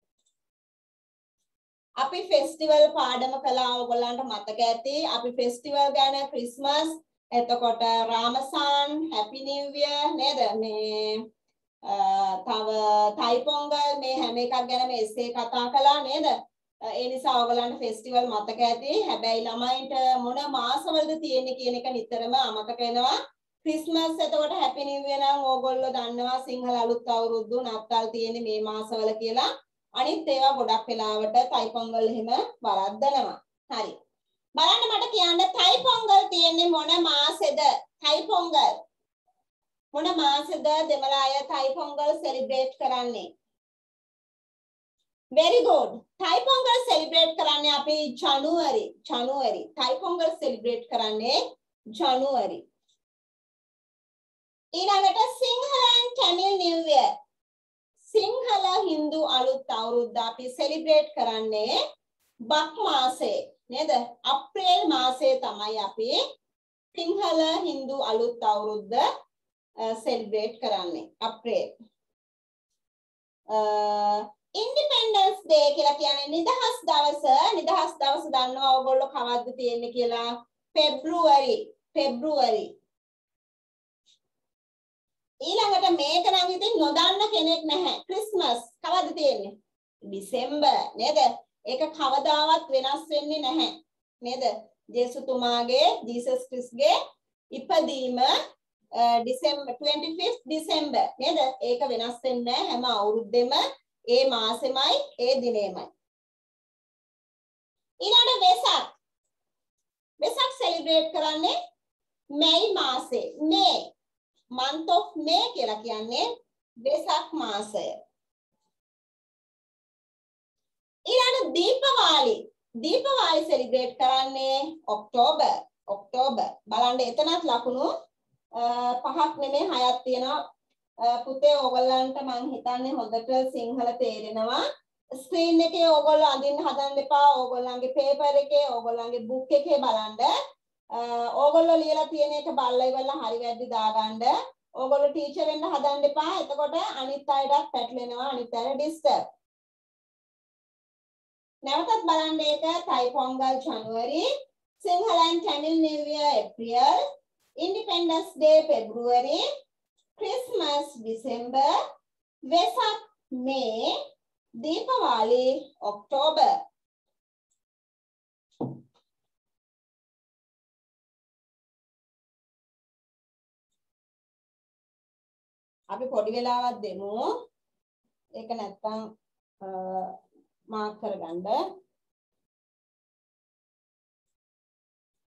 අපි ෆෙස්ටිවල් පාඩම කළා ඕගොල්ලන්ට මතක ඇති. අපි ෆෙස්ටිවල් ගැන ක්‍රිස්මස් එතකොට රාමසාන් හැපි නිව් ඉයර් නේද? මේ තව තයි පොංගල් මේ හැම එකක් ගැන මේ එස්සේ කතා කළා නේද? ඒ නිසා ඕගොල්ලන්ට ෆෙස්ටිවල් මතක ඇති. හැබැයි ළමයින්ට මොන මාසවලද තියෙන්නේ කියන එක නිතරම අමතක වෙනවා. ක්‍රිස්මස් එතකොට හැපි නිව් ඉයර් නම් ඕගොල්ලෝ දන්නවා සිංහල අලුත් අවුරුද්ද නත්තල් තියෙන්නේ මේ මාසවල කියලා. අනිත් ඒවා ගොඩක් වෙලාවට තයි පොංගල් එහෙම වරද්දනවා. හරි. බලන්න මට කියන්න තයි පොංගල් තියෙන්නේ මොන මාසෙද? තයි පොංගල් මොන මාසෙද දෙමළ අය තයි පොංගල් සෙලිබ්‍රේට් කරන්නේ? very good. Thai Pongal celebrate කරන්නේ අපි ජනුවරි. තයි පොංගල් සෙලිබ්‍රේට් කරන්නේ ජනුවරි. ඊළඟට Sinhala and Tamil New Year. Sinhala Hindu අලුත් අවුරුද්ද අපි සෙලිබ්‍රේට් කරන්නේ බක් මාසේ නේද? අප්‍රේල් මාසේ තමයි අපි සිංහල හින්දු අලුත් අවුරුද්ද සෙලිබ්‍රේට් කරන්නේ අප්‍රේල්. ඉන්ඩිපෙන්ඩන්ස් ඩේ කියලා කියන්නේ නිදහස් දවස. නිදහස් දවස දන්නවා ඕගොල්ලෝ කවද්ද තියෙන්නේ කියලා? පෙබ්‍රුවරි. ඊළඟට මේක නම් ඉතින් නොදන්න කෙනෙක් නැහැ. ක්‍රිස්මස් කවද්ද තියෙන්නේ? ඩිසෙම්බර් නේද? ඒක කවදාවත් වෙනස් වෙන්නේ නැහැ නේද? ජේසුතුමාගේ ජීසස් ක්‍රිස්ගේ ඉපදීම ඩිසෙම්බර් 25th ඩිසෙම්බර් නේද? ඒක වෙනස් වෙන්නේ නැහැ හැම අවුරුද්දෙම ඒ මාසෙමයි ඒ දිනෙමයි. ඊළඟට වෙසක් සෙලිබ්‍රේට් කරන්නේ මැයි මාසේ. month of May කියලා කියන්නේ වෙසක් මාසය. ඊළඟ දීපවාලි සෙලිබ්‍රේට් කරන්නේ ඔක්තෝබර්. බලන්න එතනත් ලකුණු 5ක් නෙමෙයි 6ක් තියෙනවා. පුතේ ඕගොල්ලන්ට මම හිතන්නේ හොඳට සිංහල තේරෙනවා. ස්ක්‍රීන් එකේ ඕගොල්ලෝ අඳින්න හදන්න එපා. ඕගොල්ලන්ගේ පේපර් එකේ ඕගොල්ලන්ගේ බුක් එකේ බලන්න. ඕගොල්ලෝ ලියලා තියෙන එක බලලා ඉවරලා හරි වැරදි දාගන්න. ඕගොල්ලෝ ටීචර් වෙන්න හදන්න එපා. එතකොට අනිත් අයටත් පැටලෙනවා. අනිත් අය ඩිස්ටර්බ්. නැවතත් බලන්න ඒක තයි Pongal ජනුවරි, Sinhala and Tamil New Year April, Independence Day February, Christmas December, Vesak May, Deepavali October. අපි පොඩි වෙලාවක් දෙමු. ඒක නැත්තම් මාක් කරගන්න.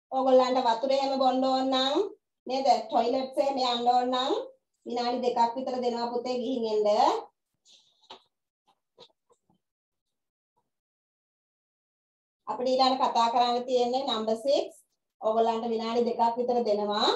ඕගොල්ලන්ට වතුර එහෙම බොන්න ඕන නම් නේද ටොයිලට්ස් එහෙම යන්න ඕන නම් විනාඩි 2ක් විතර දෙනවා පුතේ ගිහින් එන්න. අපිට ඊළඟ කතා කරන්න තියෙන්නේ නම්බර් 6. ඕගොල්ලන්ට විනාඩි 2ක් විතර දෙනවා.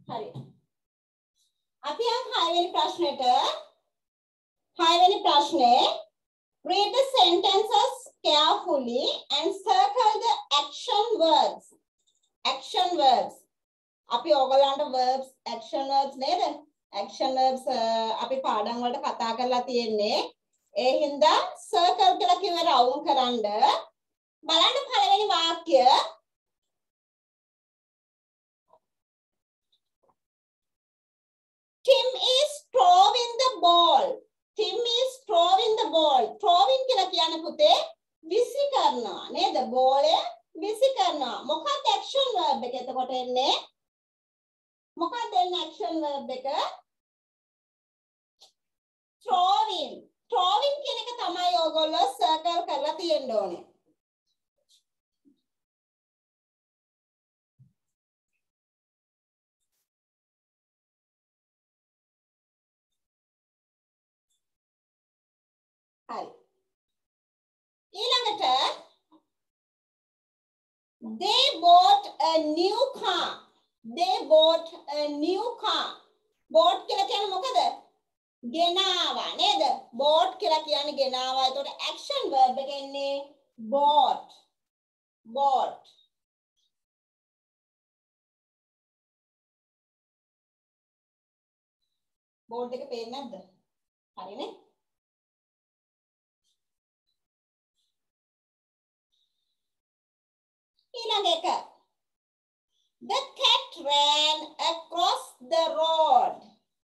හරි. අපි යන් 6 වෙනි ප්‍රශ්නෙට. 6 වෙනි ප්‍රශ්නේ read the sentences carefully and circle the action verbs. Action verbs. අපි ඕගලන්ට verbs action verbs නේද? Action verbs අපි පාඩම් වලට කතා කරලා තියෙන්නේ. ඒ හින්දා circle කියලා කිව්වේ රවුම් කරන්න. බලන්න පළවෙනි වාක්‍ය. Tim is throwing the ball. Tim is throwing the ball. Throwing කියලා කියන්නේ පුතේ විසි කරනවා නේද? ball එක විසි කරනවා. මොකක්ද action verb එක එතකොට එන්නේ? මොකක්ද එන්නේ action verb එක? throwing. Throwing කියන එක තමයි ඔයගොල්ලෝ circle කරලා තියෙන්න ඕනේ. හරි. ඊළඟට they bought a new car. They bought a new car. bought කියලා කියන්නේ මොකද? ගෙනාවා නේද? bought කියලා කියන්නේ ගෙනාවා. ඒතකොට action verb එක එන්නේ bought. bought. board එක පේන්නේ නැද්ද? හරිනේ. ඊළඟ එක. The cat ran across the road.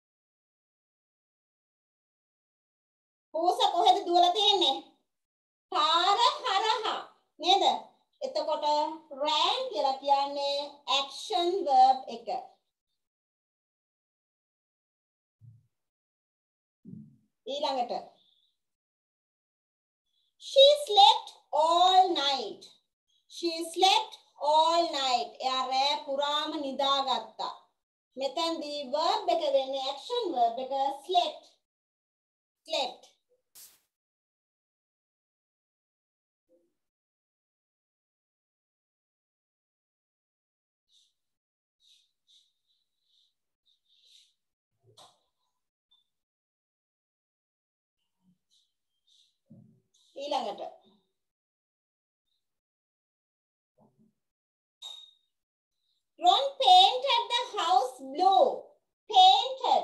පූස කොහෙද දුවලා තියෙන්නේ? පාර හරහා නේද? එතකොට ran කියලා කියන්නේ action verb එක. ඊළඟට she slept all night. She slept all night. එයා රෑ පුරාම නිදාගත්තා. මෙතනදී verb එක වෙන්නේ action verb එක slept. slept. ඊළඟට Ron painted the house blue. Painted.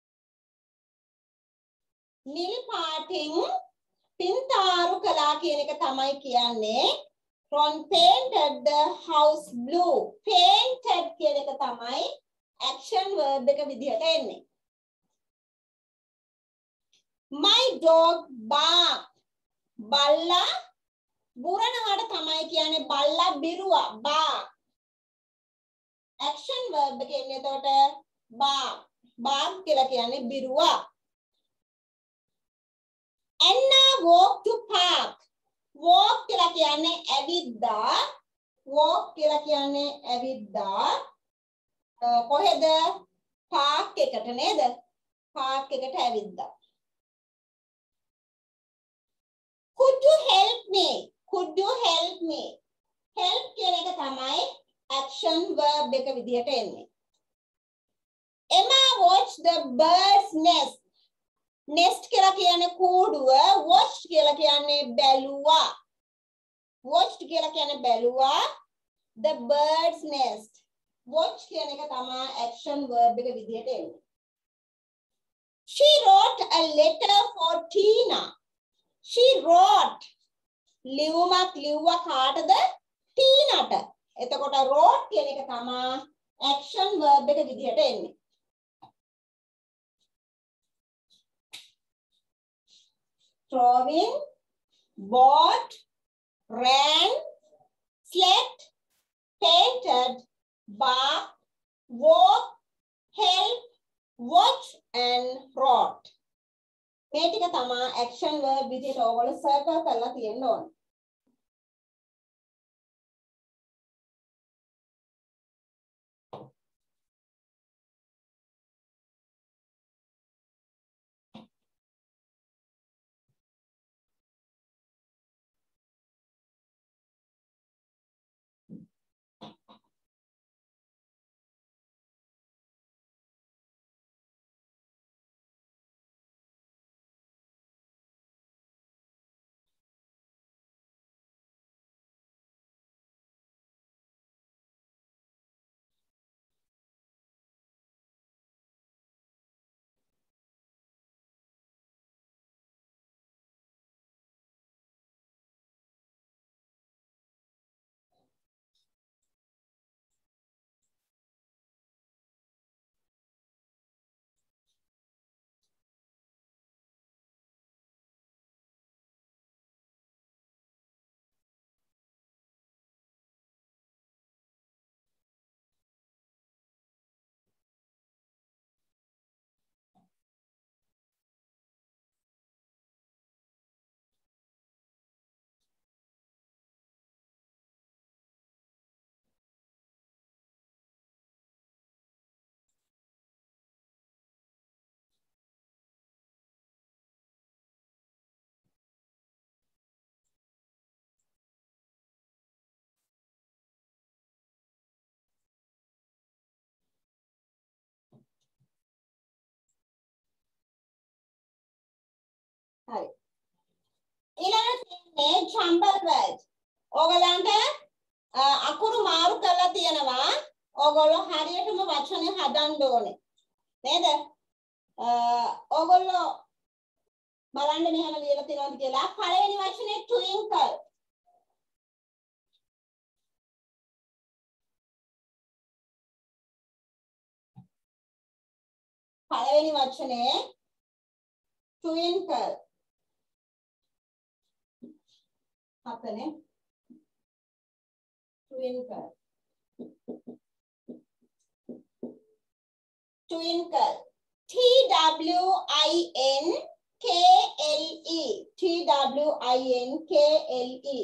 නිල් පාටින් පින්තාරු කළා කියන එක තමයි කියන්නේ. Ron painted the house blue. Painted කියන එක තමයි action verb එක විදිහට එන්නේ. My dog barked. බල්ලා බුරනවට තමයි කියන්නේ බල්ලා බිරුවා. bark. action verb එක එන්නේ එතකොට bark. bark කියලා කියන්නේ බිරුවා. Anna walked to park. walk කියලා කියන්නේ ඇවිද්දා. walk කියලා කියන්නේ ඇවිද්දා. කොහෙද? park එකට නේද? park එකට ඇවිද්දා. Could you help me? Could you help me? help කියන එක තමයි action verb එක විදිහට එන්නේ. Emma watched the bird's nest. nest කියලා කියන්නේ කූඩුව. watched කියලා කියන්නේ බැලුවා. watched කියලා කියන්නේ බැලුවා. the bird's nest. watch කියන එක තමයි action verb එක විදිහට එන්නේ. She wrote a letter for Tina. She wrote ලියුමක් ලිව්වා කාටද? ටීනාට. එතකොට wrote කියන එක තමයි action verb එක විදිහට එන්නේ. throwing, bought, ran, slept, painted, barked, walked, helped, watched and wrote. මේ ටික තමයි action verb විදිහට ඔයගොල්ලෝ circle කරලා තියෙන්න ඕනේ. තියෙන්නේ jumble words. ඕගලන්ට අකුරු මාරු කරලා තියෙනවා. ඕගොල්ලෝ හරියටම වචන හදන්න ඕනේ. නේද? ඕගොල්ලෝ බලන්න මෙහෙම ලියලා තියෙනවද කියලා. පළවෙනි වචනේ twinkle. පළවෙනි වචනේ twinkle. හතනේ twinkle. Twinkle. T-W-I-N-K-L-E. T-W-I-N-K-L-E.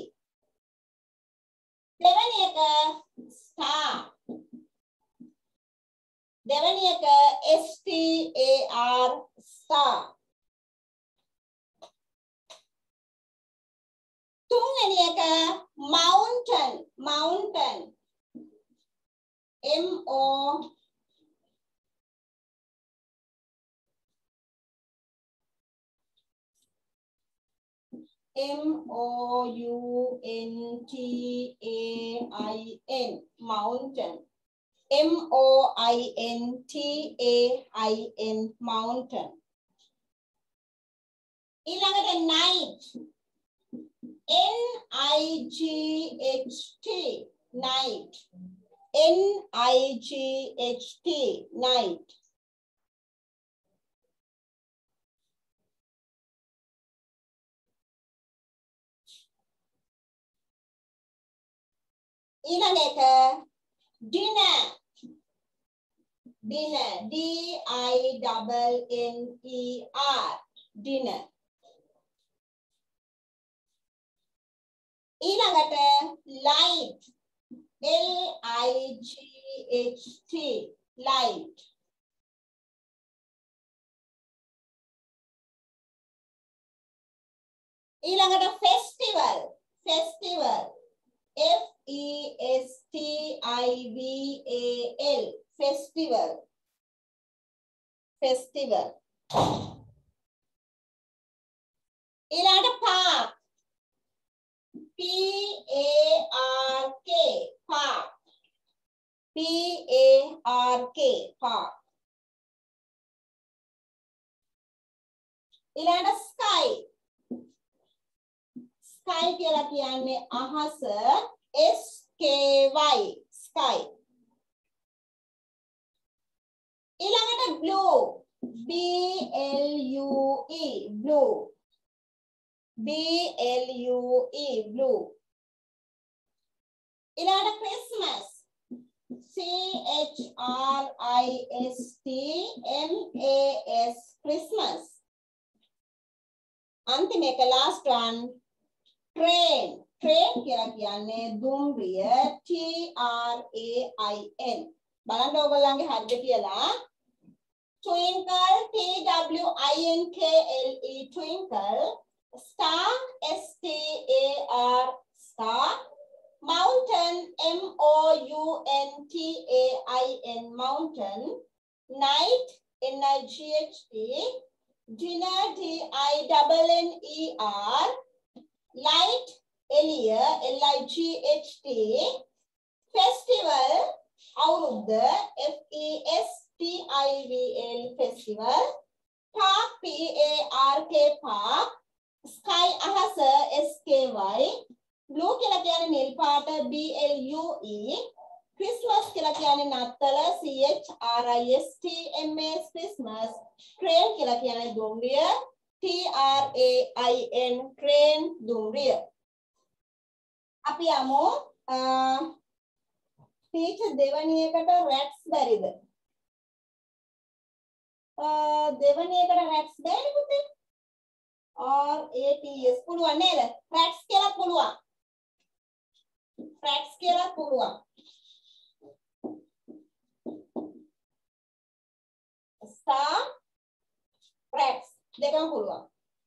දෙවෙනි එක star. දෙවෙනි එක S-T-A-R star. තුන්වෙනි එක mountain. Mountain. M-O M-O-U-N-T-A-I-N. Mountain. M-O-I-N-T-A-I-N. Mountain. ඊළඟට night. N-I-G-H-T. Night. N-I-G-H-T. Night. ඊළඟ එක dinner. Dinner. D-I-N-N-E-R. Dinner. ඊළඟට light. L-I-G-H-T. Light. ඊළඟට festival. Festival. F-E-S-T-I-V-A-L. Festival. Festival. ඊළඟට park. P-A-R-K. Park. P-A-R-K. Park. ඊළඟට sky. Sky කියලා කියන්නේ අහස. S-K-Y. Sky. ඊළඟට blue. B-L-U-E. Blue. B-L-U-E. Blue. ඊළඟට Christmas. C-H-R-I-S-T-M-A-S. Christmas. අන්තිම එක last one. Train. Train කියලා කියන්නේ දුම්රිය. T-R-A-I-N. බලන්න ඕගොල්ලන්ගේ හරිද කියලා. Twinkle. T-W-I-N-K-L-E. Twinkle. Star. S-T-A-R. Star. Mountain. M-O-U-N-T-A-I-N. Mountain. Night. N-I-G-H-T. Dinner. D-I-N-N-E-R. Light. Elia. L-I-G-H-T. Festival. අවුරුද්ද. F-E-S-T-I-V-L. Festival. Park. P-A-R-K. Park. Sky. අහස. S-K-Y. Blue කියලා කියන්නේ නිල් පාට. B-L-U-E. Christmas කියලා කියන්නේ නත්තල. C-H-R-I-S-T-M-A-S. Christmas. Train කියලා කියන්නේ දුම්රිය. T-R-A-I-N. Train. දුම්රිය. අපි යමු ටීචර් දෙවැනි එකට rats බැරිද? දෙවැනි එකට rats බැරිද පුතේ? R-A-T-S පුළුවන් නේද? rats කියලා පුළුවන්. rats කියලා පුළුවන්. star rats දෙකම පුළුවන්.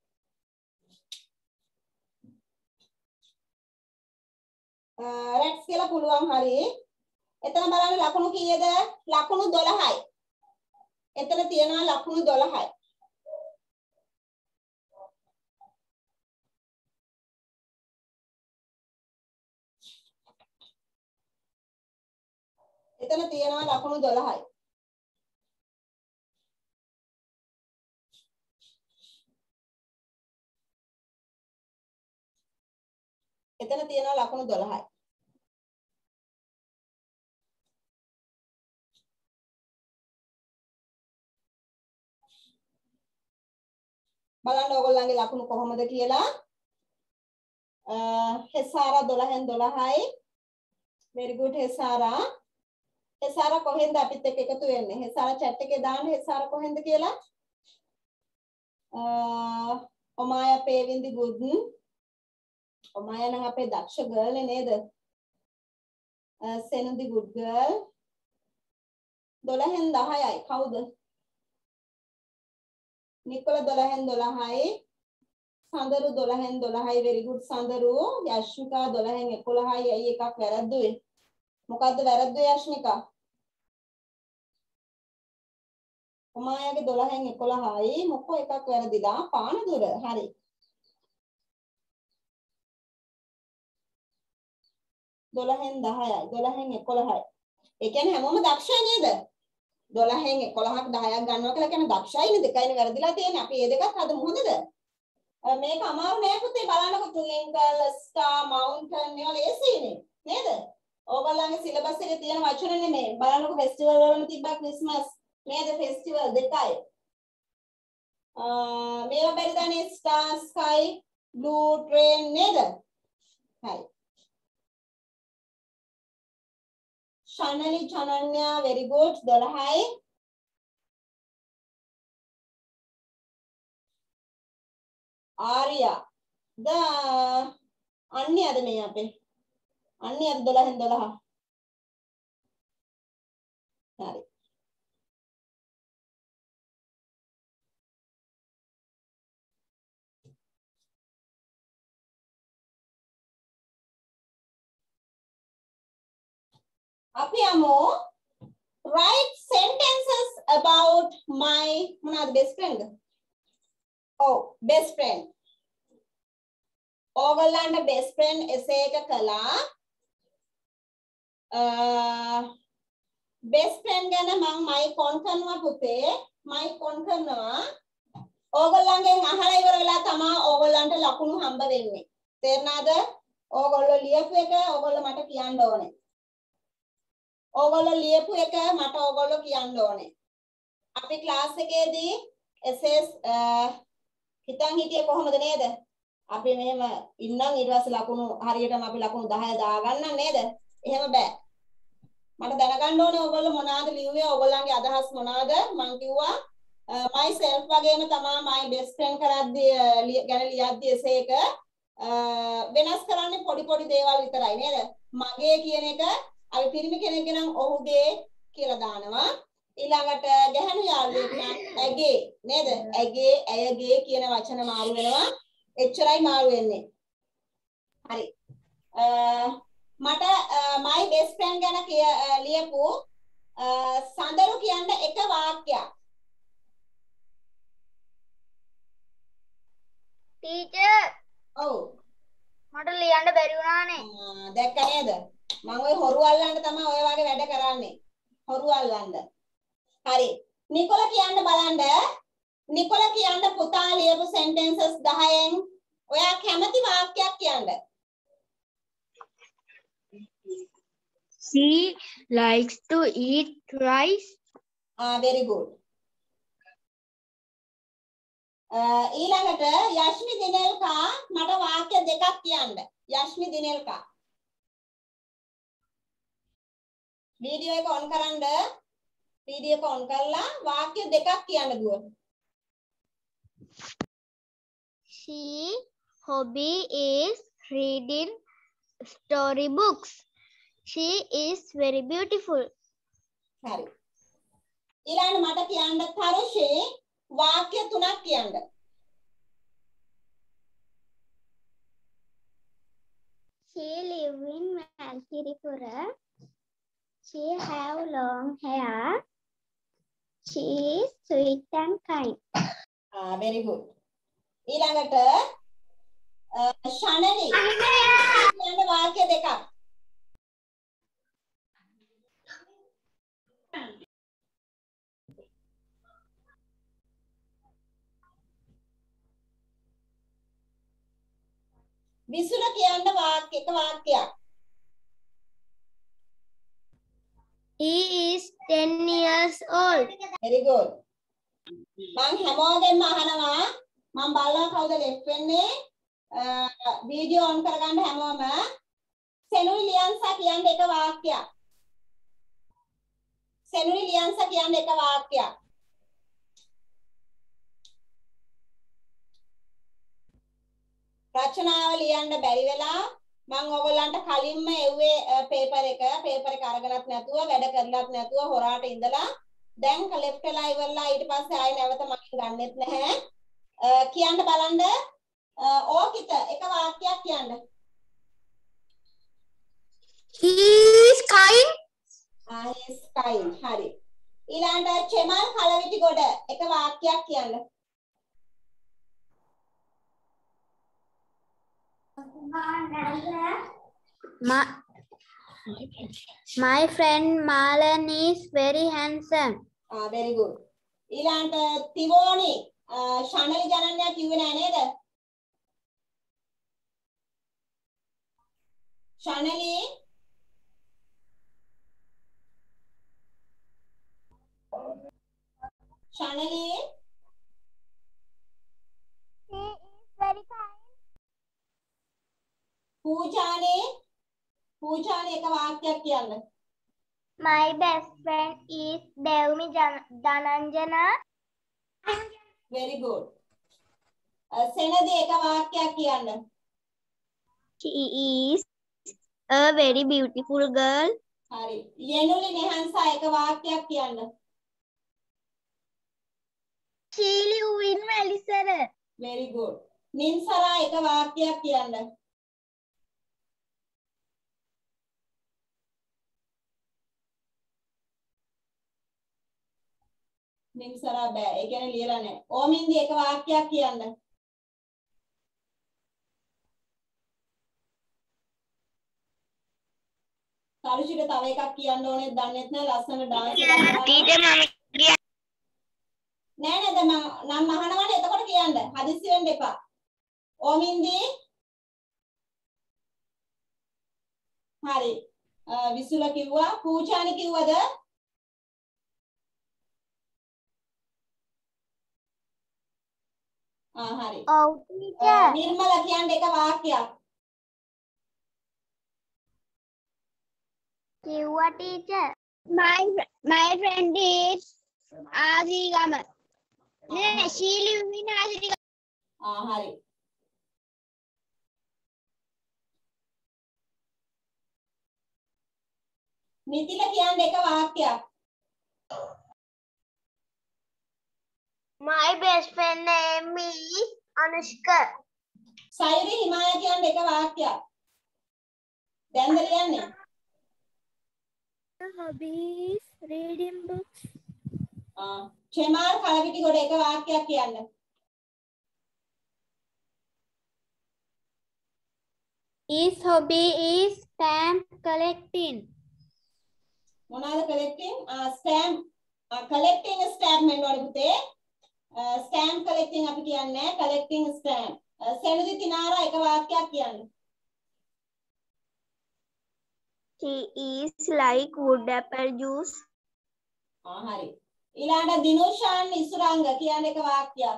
rats කියලා පුළුවන් හරි. එතන බලන්න ලකුණු කීයද? ලකුණු 12යි. එතන තියෙනවා ලකුණු 12යි. එතන තියෙනවා ලකුණු 12යි. එතන තියෙනවා ලකුණු 12යි. බලන්න ඕගොල්ලන්ගේ ලකුණු කොහොමද කියලා. හෙසාරා 12න් 12යි. very good හෙසාරා. හෙසාරා කොහෙන්ද අපිත් එක්ක එකතු වෙන්නේ? හෙසාරා chat එකේ දාන්න හෙසාරා කොහෙන්ද කියලා. ඔමායා පේවින්දි good. ඔමායා නම් අපේ දක්ෂ ගර්ල් නේද? සෙනුදි good girl. 12න් 10යි. කවුද? නිකොල 12න් 12යි. සඳරු 12න් 12යි. very good සඳරු. යශ්මිකා 12න් 11යි. ඇයි එකක් වැරද්දුවේ? මොකද්ද වැරද්දුවේ යශ්මිකා? ඔමායාගේ 12න් 11යි. මොකෝ එකක් වැරදිලා? පානදුර. හරි. 12න් 10යි. 12න් 11යි. ඒ කියන්නේ හැමෝම දක්ෂයි නේද? 12න් 11ක් 10ක් ගන්නවා කියලා කියන්නේ දක්ෂයිනේ. දෙකයිනේ වැරදිලා තියෙන්නේ. අපි මේ දෙකත් හදමු හොඳද? මේක අමාරු නෑ පුතේ බලන්නකො twinkle star mountain මේවා ලේසියිනේ නේද? ඕගොල්ලන්ගේ සිලබස් එකේ තියෙන වචන නෙමෙයි. බලන්නකො ෆෙස්ටිවල් වලම තිබ්බා ක්‍රිස්මස් නේද? ෆෙස්ටිවල් දෙකයි. මේවා බැරිද නේ star sky blue train නේද? හරි. Shanali Chananya very good 12යි. ආර්යා ද අන්‍යද මේ අපේ අන්‍යද 12න් 12 හරි අපි යමු write sentences about my මොනවාද best friend oh best friend ඕගොල්ලන්ට best friend essay එක කළා best friend ගැන මම mic on කරනවා පුතේ mic on කරනවා ඕගොල්ලන්ගෙන් අහලා ඉවර වෙලා තමයි ඕගොල්ලන්ට ලකුණු හම්බ වෙන්නේ තේරුණාද ඕගොල්ලෝ ලියපු එක ඕගොල්ලෝ මට කියන්න ඕනේ ඕගොල්ලෝ ලියපු එක මට ඕගොල්ලෝ කියන්න ඕනේ අපි ක්ලාස් එකේදී essays හිතන් හිටියේ කොහොමද නේද අපි මෙහෙම ඉන්නම් ඊට පස්සේ ලකුණු හරියටම අපි ලකුණු 10 දාගන්න නේද? එහෙම බෑ. මට දැනගන්න ඕනේ ඔයගොල්ලෝ මොනවාද ලියුවේ ඔයගොල්ලන්ගේ අදහස් මොනවාද? මම කිව්වා myself වගේම තමයි my best friend කරද්දී ගැන ලියද්දී essay එක වෙනස් කරන්නේ පොඩි පොඩි දේවල් විතරයි නේද? මගේ කියන එක අපි පිරිමි කෙනෙක් නම් ඔහුගේ කියලා දානවා. ඊළඟට ගැහණු යාළුවෙක් නම් ඇගේ නේද? ඇගේ ඇයගේ කියන වචන මාරු වෙනවා. එච්චරයි මාරු වෙන්නේ. හරි. මට my best friend ගැන ලියපු සඳරු කියන්න එක වාක්‍යයක්. ටීචර්. ඔව්. මට ලියන්න බැරි වුණානේ. දැක්ක නේද? මම ওই හොරු අල්ලන්න තමයි ඔය වගේ වැඩ කරන්නේ. හොරු අල්ලන්න. හරි. නිකොල කියන්න බලන්න. නිකොල කියන්න පුතා ලියපු sentences 10න් ඔයා කැමති වාක්‍යයක් කියන්න. She likes to eat rice. Very good. ඊළඟට යශ්මි දිනෙල්කා මට වාක්‍ය දෙකක් කියන්න. යශ්මි දිනෙල්කා. වීඩියෝ එක ඔන් කරන්න. වීඩියෝ එක ඔන් කරලා වාක්‍ය දෙකක් කියන්න දුව. She hobby is reading storybooks. She is very beautiful. හරි. ඊළඟ මට කියන්න තරුෂේ වාක්‍ය තුනක් කියන්න. She live in Malkiripura. She have long hair. She is sweet and kind. Very good. ඊළඟට ශනලි කියන්න වාක්‍ය දෙකක්. විසුල කියන්න වාක්‍ය එක වාක්‍යයක්. He is 10 years old. very good. මං හැමෝගෙන්ම අහනවා මං බලනවා කවුද left වෙන්නේ වීඩියෝ on කරගන්න හැමෝම සෙනුයි ලියන්සා කියන්න එක වාක්‍යයක්. සෙනුයි ලියන්සා කියන්න එක වාක්‍යයක්. රචනාව ලියන්න බැරි වෙලා මම ඔයගොල්ලන්ට කලින්ම එව්වේ පේපර් එක අරගෙනත් නැතුව වැඩ කරලත් නැතුව හොරාට ඉඳලා දැන් ලෙෆ්ට් වෙලා ඉවරලා ඊට පස්සේ ආයෙ නැවත මගෙන් ගන්නෙත් නැහැ. කියන්න බලන්න ඕකිත එක වාක්‍යයක් කියන්න. He is kind. he is kind. හරි. ඊළඟට චෙමල් කලවිටි ගොඩ එක වාක්‍යයක් කියන්න. My friend Marlon is very handsome. very good. ඊළඟට තිවෝනි ශනලි ජනන්‍ය කිව්වේ නෑ නේද? ශනලි Shanali? He is very kind. Poochani එක වාක්‍යයක් කියන්න. My best friend is Devmi Dhananjana. Very good. Senadi එක වාක්‍යයක් කියන්න. She is a very beautiful girl. හරි. Yenuli Nehansa එක වාක්‍යයක් කියන්න. She lives in Malisara. Very good. Ninsara එක වාක්‍යයක් කියන්න. නිම්සරා බෑ. ඒ කියන්නේ ලියලා නැහැ. ඕමින්දි එක වාක්‍යයක් කියන්න. සාරුෂිට තව එකක් කියන්න ඕනේ දන්නෙත් නැහැ. ලස්සන ඩාන්ස් එකක් කරනවා. ටීචර් මම නෑ නේද නම් අහනවනේ එතකොට කියන්න. හදිස්සි වෙන්න එපා. ඕමින්දි හරි. විසුල කිව්වා. පූජානි කිව්වද? හරි. ඔව් ටීචර්. නිර්මල කියන්න එක වාක්‍යයක්. කිව්වා teacher. My friend is Adigama. නේ she lives in ආදිගම. හරි. නිතිල කියන්න එක වාක්‍යයක්. My best friend name is Anushka. Sayuri හිමාය කියන්න එක වාක්‍යයක්. දැන්ද ලියන්නේ? Hobbies reading books. චෙමාල් කලවිටි ගොඩ එක වාක්‍යයක් කියන්න. His hobby is stamp collecting. මොනවාද collecting? stamp collecting stamp වෙනවලු පුතේ. stamp collecting අපි කියන්නේ collecting stamp. සෙනදි තිනාරා එක වාක්‍යයක් කියන්න. He is like wood apple juice. හරි. ඊළඟට දිනුෂාන් ඉසුරංග කියන එක වාක්‍යයක්.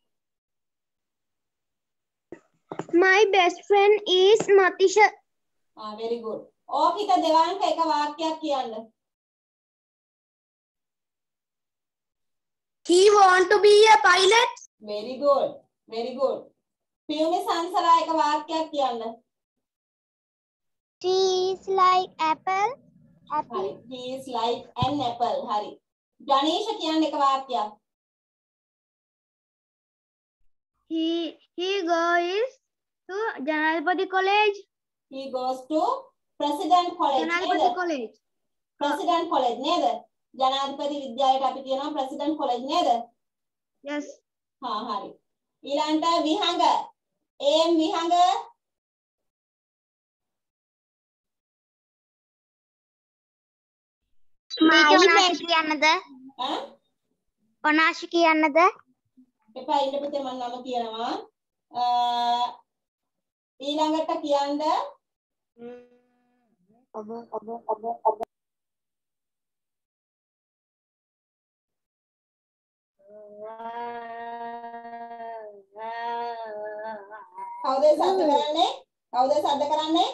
My best friend is Matisha. very good. ඕකිත දෙවාංක එක වාක්‍යයක් කියන්න. He want to be a pilot. very good. very good. Piyumi සංසලා එක වාක්‍යයක් කියන්න. She is like apple. හරි. he is like an apple. හරි. ගණේෂ කියන්න එක වාක්‍යයක්. He goes to Janalpati College. he goes to President College. Janalpati College. President College නේද? ජනාධිපති විද්‍යාලයට අපි කියනවා President College නේද? Yes. හරි. ඊළඟට විහංග. AM විහංග. ඔනාශි කියන්නද? ඔනාශි කියන්නද? එපා ඉන්න පුතේ මම නම කියනවා. ඊළඟට කියන්න කවුද සද්ද කරන්නේ? කවුද සද්ද කරන්නේ?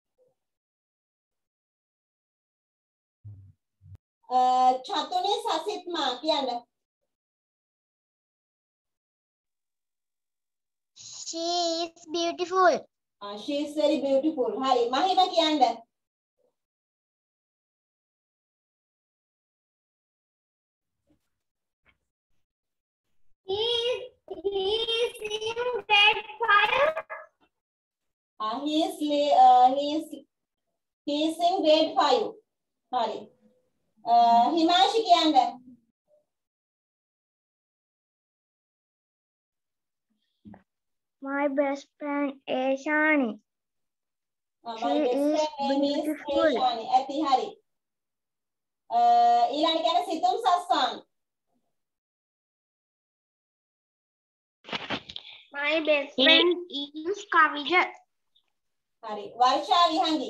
චතුනි සසිත්මා කියන්න. She is beautiful. She is very beautiful. හරි. මහිම කියන්න. He is in grade 5. He is in grade 5. හරි. හිමාංශි කියන්න. My best friend is Shani. My She best is friend name is beautiful. Shani. ඇති හරි. ඊළඟ කියන සිතුම් සස්වාන්. My best friend is Kavija. හරි. වර්ෂා විහංගි.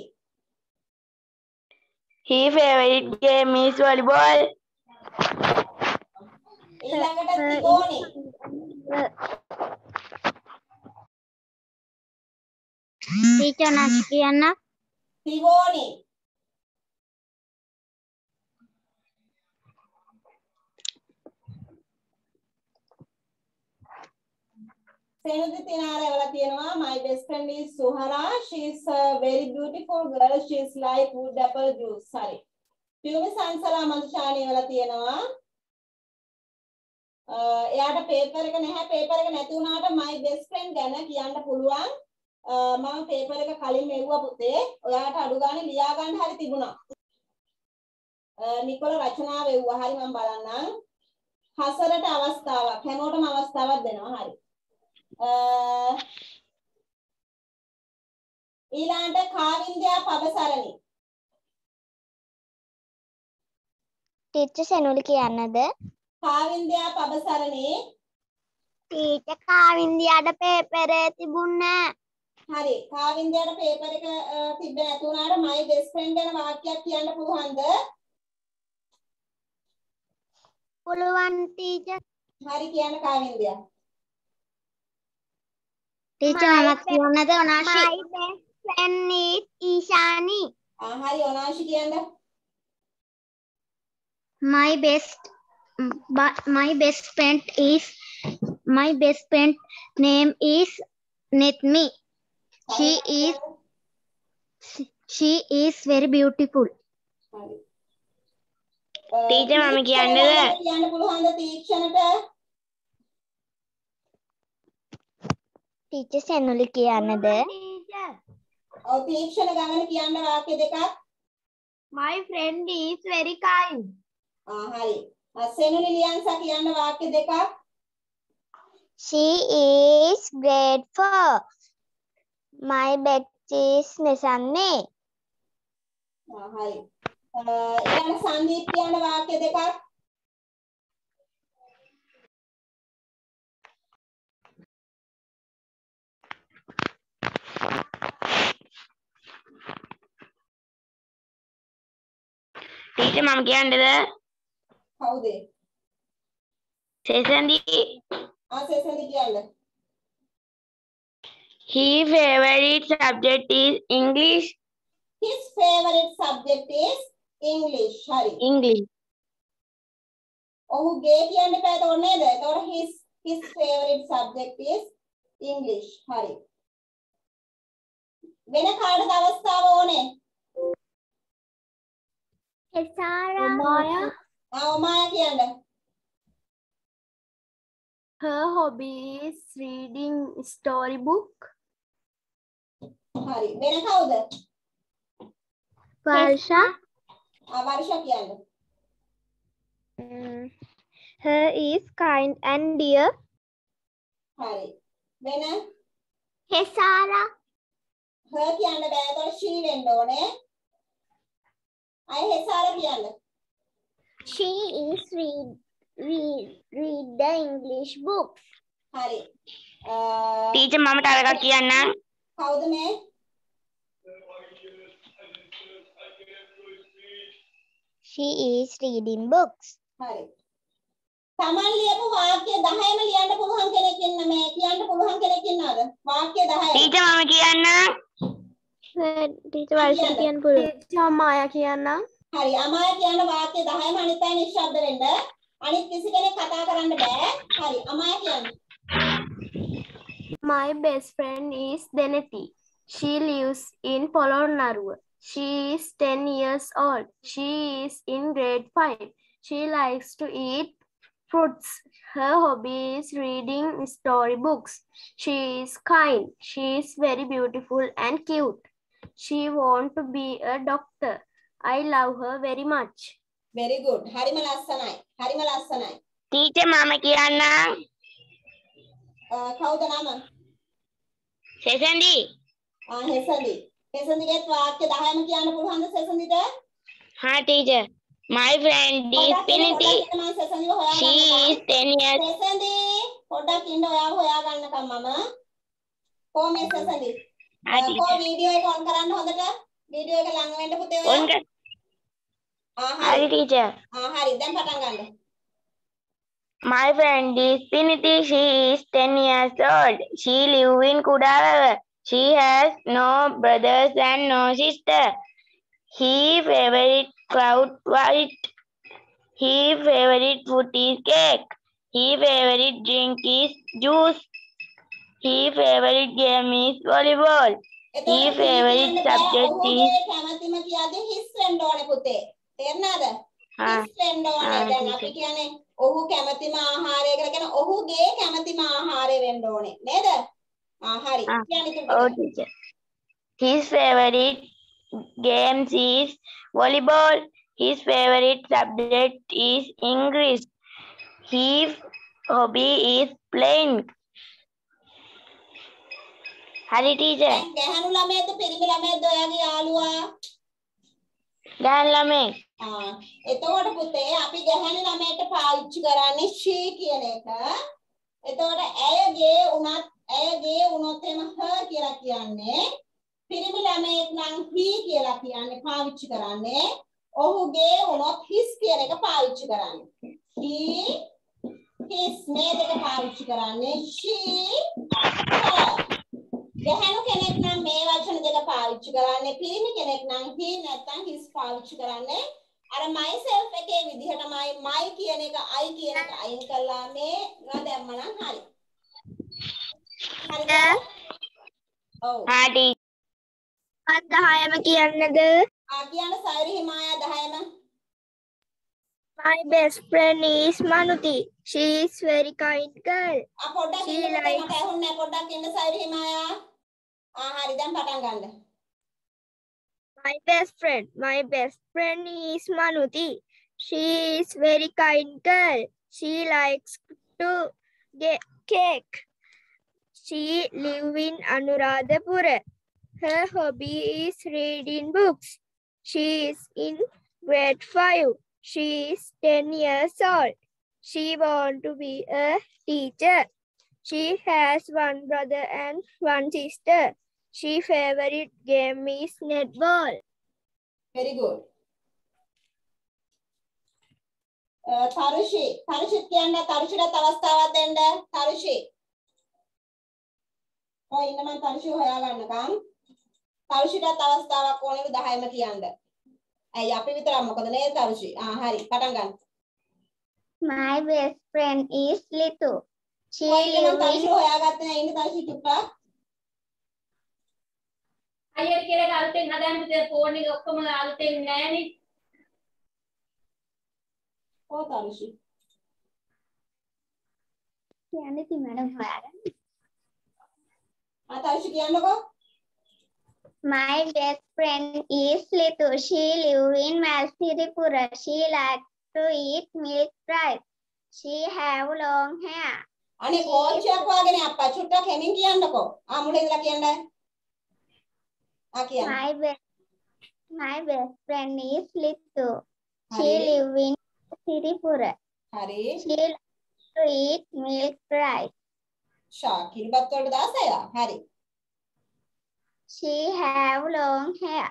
His favorite game is volleyball. ඊළඟට තිගෝනි. Teacher Nash කියන්න. තිගෝනි. සෙනුදි තිනාරේ වල තියෙනවා my best friend is Suhara. She is a very beautiful girl. She is like wood apple juice. හරි. පියුමි සංසලා මන්දුෂානි වල තියෙනවා එයාට පේපර් එක නැහැ. පේපර් එක නැති වුණාට my best friend ගැන කියන්න පුළුවන්. මම පේපර් එක කලින් මෙව්වා පුතේ. ඔයාට අඩු ගානේ ලියා ගන්න හරි තිබුණා. නිකොල රචනාව එව්වා. හරි මම බලන්නම්. හසරට අවස්ථාවක්. හැමෝටම අවස්ථාවක් දෙනවා. හරි. ඊළඟට කාවින්දයා පබසරණි. Teacher සෙනුලි කියන්නද? කාවින්දයා පබසරණි. Teacher කාවින්දියාට පේපරේ තිබුණේ. හරි. කාවින්දයාට පේපර් එක තිබ්බ නැති වුණාට my best friend ගැන වාක්‍යයක් කියන්න පුළුවන්ද? පුළුවන් teacher. හරි කියන්න කාවින්දයා. Teacher මමත් කියන්නද ඔනාශි? My best friend is Ishani. හරි ඔනාශි කියන්න. My best friend name is Nitmi. She is very beautiful. හරි. Teacher මම කියන්නද? කියන්න පුළුවන්ද තීක්ෂණට? Teacher සෙනුලි කියන්නද? ඔව් තීක්ෂණ ගමන කියන්න වාක්‍ය දෙකක්. My friend is very kind. හරි. සෙනුලි ලියන්සා කියන්න වාක්‍ය දෙකක්. She is grade 4. My best is Nesanne. හරි. ඊළඟ සංදීප් කියන්න වාක්‍ය දෙකක්. Teacher මම කියන්නද? කවුද? සෙසන්දි. සෙසන්දි කියන්න. His favorite subject is English. His favorite subject is English. හරි. English. ඔහුගේ කියන්න එපා එතකොට නේද? එතකොට his favorite subject is English. හරි. වෙන කාටද අවස්ථාව ඕනේ? Hesara. ඔමායා කියන්න. Her hobby is reading storybook. හරි. වෙන කවුද? Varsha. වර්ෂා කියන්න. Her is kind and dear. හරි. වෙන Hesara. her කියන්න බෑ. එතකොට she වෙන්න ඕනේ. අය හෙසාර කියන්න. She is read the English books. හරි. Teacher මම තව එකක් කියන්නම්. කවුද මේ? She is reading books. හරි. තමන් ලියපු වාක්‍ය 10ම ලියන්න පුළුවන් කෙනෙක් ඉන්න මේ කියන්න පුළුවන් කෙනෙක් ඉන්නවද? වාක්‍ය 10. Teacher mama කියන්න. Teacher වර්ෂා කියන්න පුළුවන්. teacher මායා කියන්න. හරි. අමාය කියන වාක්‍ය 10ම අනිත් අය නිශ්ශබ්ද වෙන්න. අනිත් කිසි කෙනෙක් කතා කරන්න බෑ. හරි. අමාය කියන්න. My best friend is Deneti. She lives in Polonnaruwa. She is 10 years old. She is in grade 5. She likes to eat fruits. Her hobby is reading storybooks. She is kind. She is very beautiful and cute. She wants to be a doctor. I love her very much. very good. හරිම ලස්සනයි. හරිම ලස්සනයි. Teacher mama කියන්න. කවුද නම? සෙසන්ඩි. හෙසන්ඩි. හෙසන්ඩිගේත් වාක්‍ය 10ම කියන්න පුළුවන්ද සෙසන්ඩිට? Ha teacher. My friend is Pinity. She is 10 years. සෙසන්ඩි පොඩ්ඩක් ඉන්න ඔයාව හොයාගන්නකම් මම. කොහොමද සෙසන්ඩි? කො වීඩියෝ එක ඔන් කරන්න හොඳට. වීඩියෝ එක ළඟ වෙන්න පුතේ ඔයා. On kar. Hari teacher. හරි දැන් පටන් ගන්න. My friend is Pinity. She is 10 years old. She lives in Kudalawa. She has no brothers and no sister. His favorite cloud white. His favorite food is cake. His favorite drink is juice. His favorite game is volleyball. His favorite subject is කැමැතිම කියාදී හිස් වෙන්න ඕනේ පුතේ. තේරුණාද? හිස් වෙන්න ඕනේ. දැන් අපි කියන්නේ ඔහු කැමැතිම ආහාරය කියලා කියන ඔහුගේ කැමැතිම ආහාරය වෙන්න ඕනේ. නේද? හරි. කියන්නේ oh teacher. His favorite games is volleyball. His favorite subject is English. His hobby is playing. Hari teacher. දැන් ගැහණු ළමයිද පිරිමි ළමයිද ඔයාගේ යාළුවා? Dan lame. එතකොට පුතේ අපි ගැහණු ළමයට පාවිච්චි කරන්නේ she කියන එක. එතකොට ඇයගේ උනොත් එම her කියලා කියන්නේ. පිරිමි ළමයෙක් නම් he කියලා කියන්නේ පාවිච්චි කරන්නේ. ඔහුගේ උනොත් his කියන එක පාවිච්චි කරන්නේ. he his මේ දෙක පාවිච්චි කරන්නේ she her. ගැහණු කෙනෙක් නම් මේ වචන දෙක පාවිච්චි කරන්නේ. පිරිමි කෙනෙක් නම් he නැත්නම් his පාවිච්චි කරන්නේ. අර myself එකේ විදිහටමයි my කියන එක I කියන එක අයින් කළා මේ නදැම්මනම් හරි. හරිද? ඔව්. Ha teacher. 10ම කියන්නද? කියන්න සයරි හිමායා 10ම. My best friend is Manuti. She is very kind girl. පොඩ්ඩක් She ඉන්න පුතේ likes- මට ඇහුන්නේ නැහැ. පොඩ්ඩක් ඉන්න සයරි හිමායා. හරි දැන් පටන් ගන්න. My best friend is Manuti. She is very kind girl. She likes to get cake. She lives in Anuradhapura. Her hobby is reading books. She is in grade 5. She is 10 years old. She wants to be a teacher. She has one brother and one sister. She favorite game is netball. very good. Tharushi කියන්න තරුෂිට අවස්ථාවක් දෙන්න තරුෂි. ඔය ඉන්න මම තරුෂි හොයාගන්නකම්. තරුෂිට අවස්ථාවක් ඕනේ 10ම කියන්න. ඇයි අපි විතරක් මොකද නේද තරුෂි? හරි පටන් ගන්න. My best friend is Litu. She ඔය ඉන්න මම lives තරුෂි හොයාගත්තේ නැහැ. ඉන්න තරුෂි චුට්ටක්. අයියට කියලා අලුතෙන් හදාන්න පුතේ ෆෝන් එක ඔක්කොම අලුතෙන් නෑනේ. ඔය තරුෂි. කියන්නේ ති මැඩම් හොයාගන්න. තරුෂි කියන්නකෝ. My best friend is Litu. She lives in Malsiripura. She likes to eat milk rice. She have long hair. අනේ කෝච්චියක් වගේ අප්පා චුට්ටක් හැමින් කියන්නකෝ. මුලින් ඉඳලා කියන්න. කියන්න. My best friend is Litu. She Hari. lives in Siripura. හරි. She likes to eat milk rice. ෂා කිරිබත් වලට දාසය. හරි. She have long hair.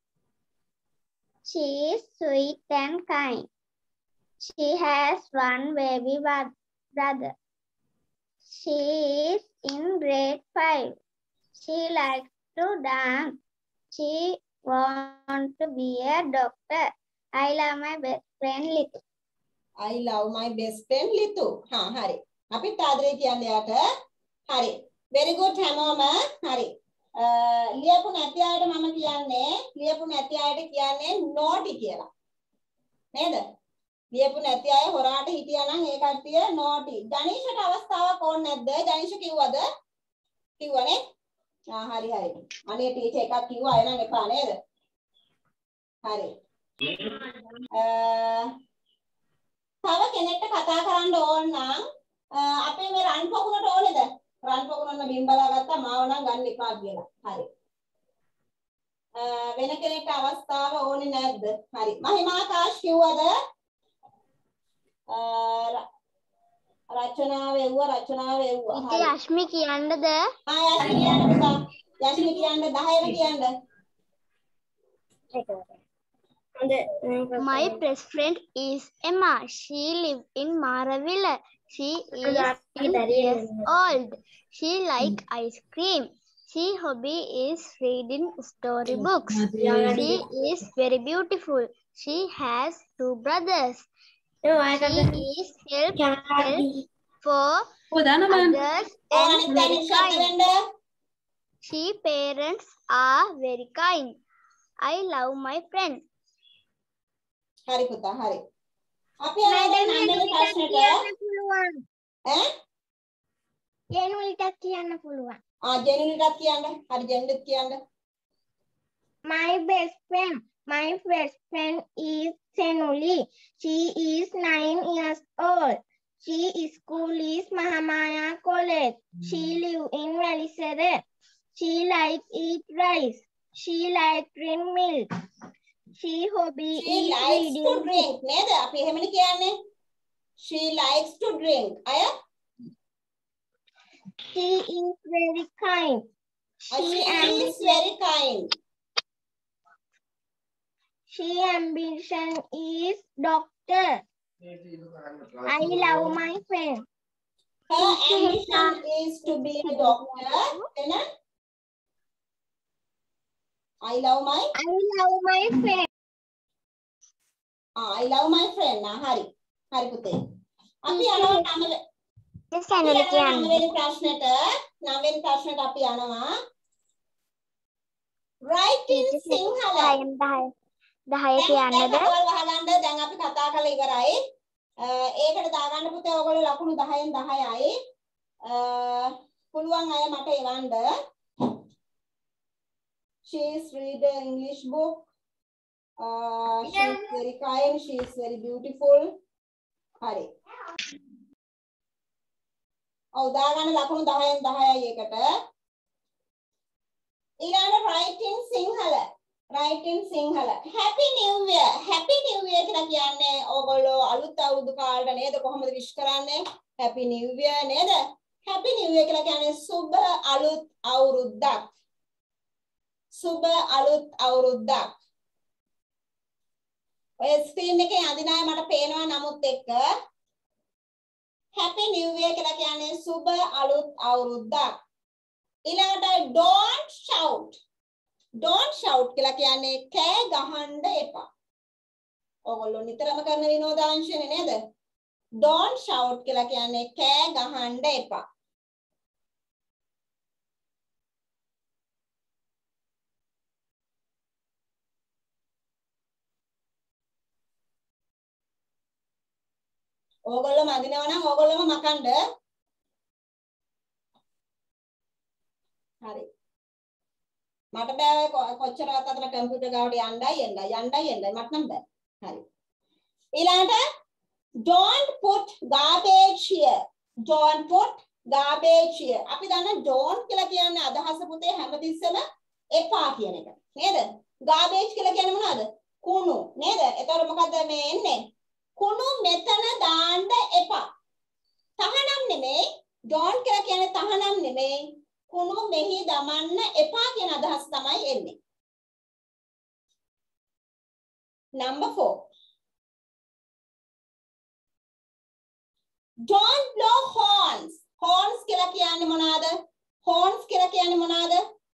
She is sweet and kind. She has one baby brother. She is in grade 5. She likes to dance. She wants to be a doctor. I love my best friend Litu. I love my best friend Litu. हाँ हरी. අපි තාදරේ කියන්නේ යාට. හරි. Very good හැමෝම. හරි. ලියපු නැති අයට මම කියන්නේ ලියපු නැති අයට කියන්නේ naughty කියලා. නේද? ලියපු නැති අය හොරාට හිටියා නම් ඒ කට්ටිය naughty. ජනීෂට අවස්ථාවක් ඕනේ නැද්ද? ජනීෂ කිව්වද? කිව්වනේ? හරි හරි. අනේ ටීචර් එකක් කිව්වා අය නම් එපා නේද? හරි. තව කෙනෙක්ට කතා කරන්න ඕන නම් අපේ මේ රන් පොකුණට ඕනේද? රන් පොකුණන බිම්බලා ගත්තා මාව නම් ගන්න එපා කියලා. හරි. වෙන කෙනෙක්ට අවස්ථාව ඕනේ නැද්ද? හරි. මහිමාකාශ් කිව්වද? රචනාව එව්වා. ඉතින් යශ්මි කියන්නද? යශ්මි කියන්න පුතා. යශ්මි කියන්න 10ට කියන්න. My best friend is Emma. She lives in Maravilla. She is 10 years old. She likes ice cream. She hobby is reading storybooks. She is very beautiful. She has 2 brothers. She is helpful for others and very kind. She parents are very kind. I love my friend. හරි පුතා හරි. අපි ආයෙත් නම්බරේ ප්‍රශ්නෙට ඈ ජෙනුලිටත් කියන්න පුළුවන්. ජෙනුලිටත් කියන්න. හරි ජෙනුලිටත් කියන්න. My best friend is Senuli. She is 9 years old. She school is Mahamaya College. She live in Valisara. She likes eat rice. She likes drink milk. She hobby is likes reading. to drink නේද? අපි එහෙමනේ කියන්නේ. She likes to drink. අය She is very kind. she is very kind. She ambition is doctor. I love my friend. Her ambition is to be a doctor. Then I love my friend. I love my friend. හරි. හරි පුතේ. අපි යනවා නවවෙනි ප්‍රශ්නෙට අපි යනවා. Write in Sinhala. 10 කියන්නද? වහගන්න දැන් අපි කතා කරලා ඉවරයි. ඒකට දාගන්න පුතේ ඔයගොල්ලෝ ලකුණු 10න් 10යි. පුළුවන් අය මට එවන්න. She is read an English book. She is very kind. She is very beautiful. හරි. ඔව් දාගන්න ලකුණු 10න් 10යි ඒකට. ඊළඟ write in Sinhala. Write in Sinhala. Happy New Year. Happy New Year කියලා කියන්නේ ඕගොල්ලෝ අලුත් අවුරුදු කාලේට නේද කොහොමද විශ් කරන්නේ? Happy New Year නේද? Happy New Year කියලා කියන්නේ සුබ අලුත් අවුරුද්දක්. සුබ අලුත් අවුරුද්දක්. ඔය ස්ක්‍රීන් එකේ අඳින අය මට පේනවා නමුත් එක්ක Happy New Year කියලා කියන්නේ සුබ අලුත් අවුරුද්දක්. ඊළඟට don't shout. Don't shout කියලා කියන්නේ කෑ ගහන්න එපා. ඔයගොල්ලෝ නිතරම කරන විනෝදාංශනේ නේද? Don't shout කියලා කියන්නේ කෑ ගහන්න එපා. ඕගොල්ලෝ මදිනවා නම් ඕගොල්ලෝම මකන්න. හරි. මට බෑ කොච්චරවත් අතන කම්පියුටර් ගාවට යන්නයි මට නම් බෑ. හරි. ඊළඟට don't put garbage here. Don't put garbage here. අපි දන්න don't කියලා කියන්නේ අදහස පුතේ හැමතිස්සෙම එපා කියන එක. නේද? garbage කියලා කියන්නේ මොනවද? කුණු නේද? එතකොට මොකද්ද මේ එන්නේ? කුණු මෙතන දාන්න එපා. තහනම් නෙමෙයි. don't කියලා කියන්නේ තහනම් නෙමෙයි. කුණු මෙහි දමන්න එපා කියන අදහස තමයි එන්නේ. Number 4. Don't blow horns. Horns කියලා කියන්නේ මොනවාද? Horns කියලා කියන්නේ මොනවාද?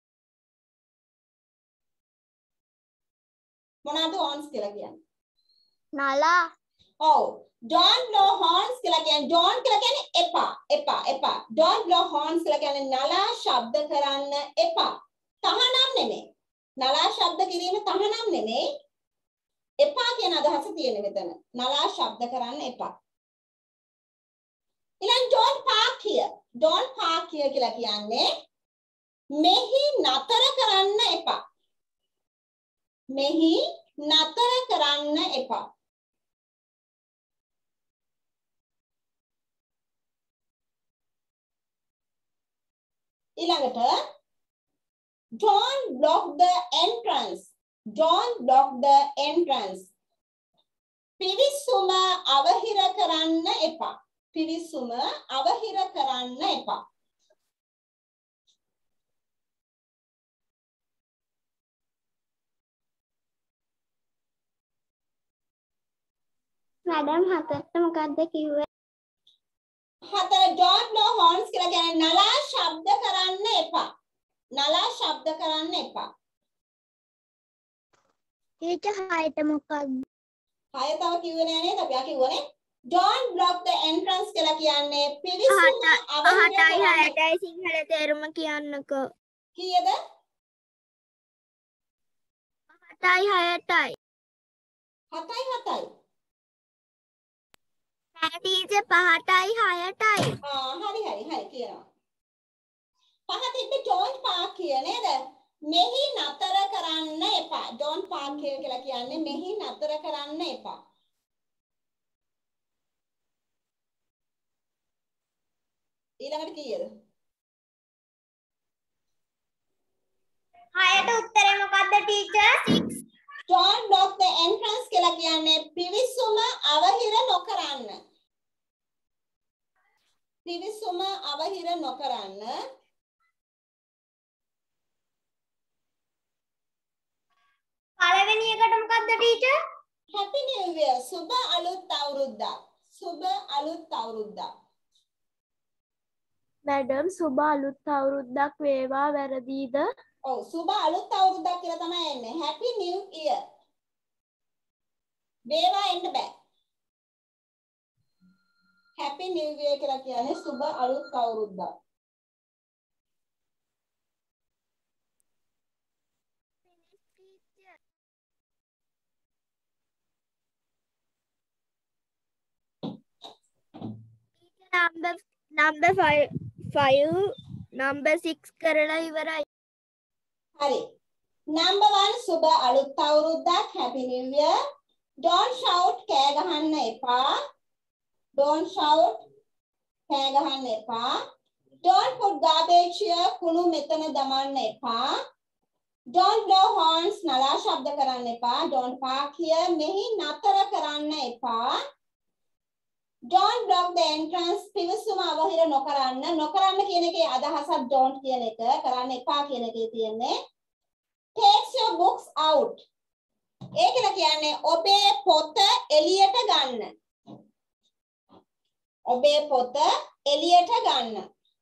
මොනවාද horns කියලා කියන්නේ? නලා. ඔව්. Don't blow horns කියලා කියන්නේ don't කියලා කියන්නේ එපා. Don't blow horns කියලා කියන්නේ නලා ශබ්ද කරන්න එපා. තහනම් නෙමෙයි. නලා ශබ්ද කිරීම තහනම් නෙමෙයි. එපා කියන අදහස තියෙන මෙතන. නලා ශබ්ද කරන්න එපා. ඊළඟ don't park here. Don't park here කියලා කියන්නේ මෙහි නතර කරන්න එපා. මෙහි නතර කරන්න එපා. ඊළඟට don't block the entrance. Don't block the entrance. පිවිසුම අවහිර කරන්න එපා. පිවිසුම අවහිර කරන්න එපා. මැඩම් හතරට මොකක්ද කිව්වේ? හතර don't blow horns කියලා කියන්නේ නලා ශබ්ද කරන්න එපා. නලා ශබ්ද කරන්න එපා. ටීචර් හයට මොකක්ද? හය තව කිව්වේ නෑ නේද? අපි කිව්වනේ don't block the entrance කියලා කියන්නේ පිවිසුම අවහිර කරන්න. 8යි සිංහල තේරුම කියන්නකෝ. කීයද? 8යි 6ටයි. 7යි. නෑ ටීචර් 5ටයි 6ටයි. හරි කියනවා. පහ තිබ්බේ don't park here නේද? මෙහි නතර කරන්න එපා. don't park here කියලා කියන්නේ මෙහි නතර කරන්න එපා. ඊළඟට කීයද? 6ට උත්තරේ මොකක්ද teacher? 6. don't block the entrance කියලා කියන්නේ පිවිසුම අවහිර නොකරන්න. පිවිසුම අවහිර නොකරන්න. පළවෙනි එකට මොකක්ද ටීචර්? Happy New Year. සුබ අලුත් අවුරුද්දක්. සුබ අලුත් අවුරුද්දක්. මැඩම් සුබ අලුත් අවුරුද්දක් වේවා වැරදීද? ඔව් සුබ අලුත් අවුරුද්දක් කියලා තමයි එන්නේ. Happy New Year. වේවා එන්න බෑ. Happy New Year කියලා කියන්නේ සුබ අලුත් අවුරුද්දක්. number 5 number 6 කරලා ඉවරයි. හරි. number 1 සුබ අලුත් අවුරුද්දක්. Happy New Year. Don't shout කෑ ගහන්න එපා. Don't shout කෑ ගහන්න එපා. Don't put garbage here කුණු මෙතන දමන්න එපා. Don't blow horns නලා ශබ්ද කරන්න එපා. Don't park here මෙහි නතර කරන්න එපා. Don't block the entrance පිවිසුම අවහිර නොකරන්න. නොකරන්න කියන එකේ අදහසක් don't කියන එක. කරන්න එපා කියන එකේ තියෙන්නේ. Take your books out. ඒ කියලා කියන්නේ ඔබේ පොත එළියට ගන්න. ඔබේ පොත එළියට ගන්න.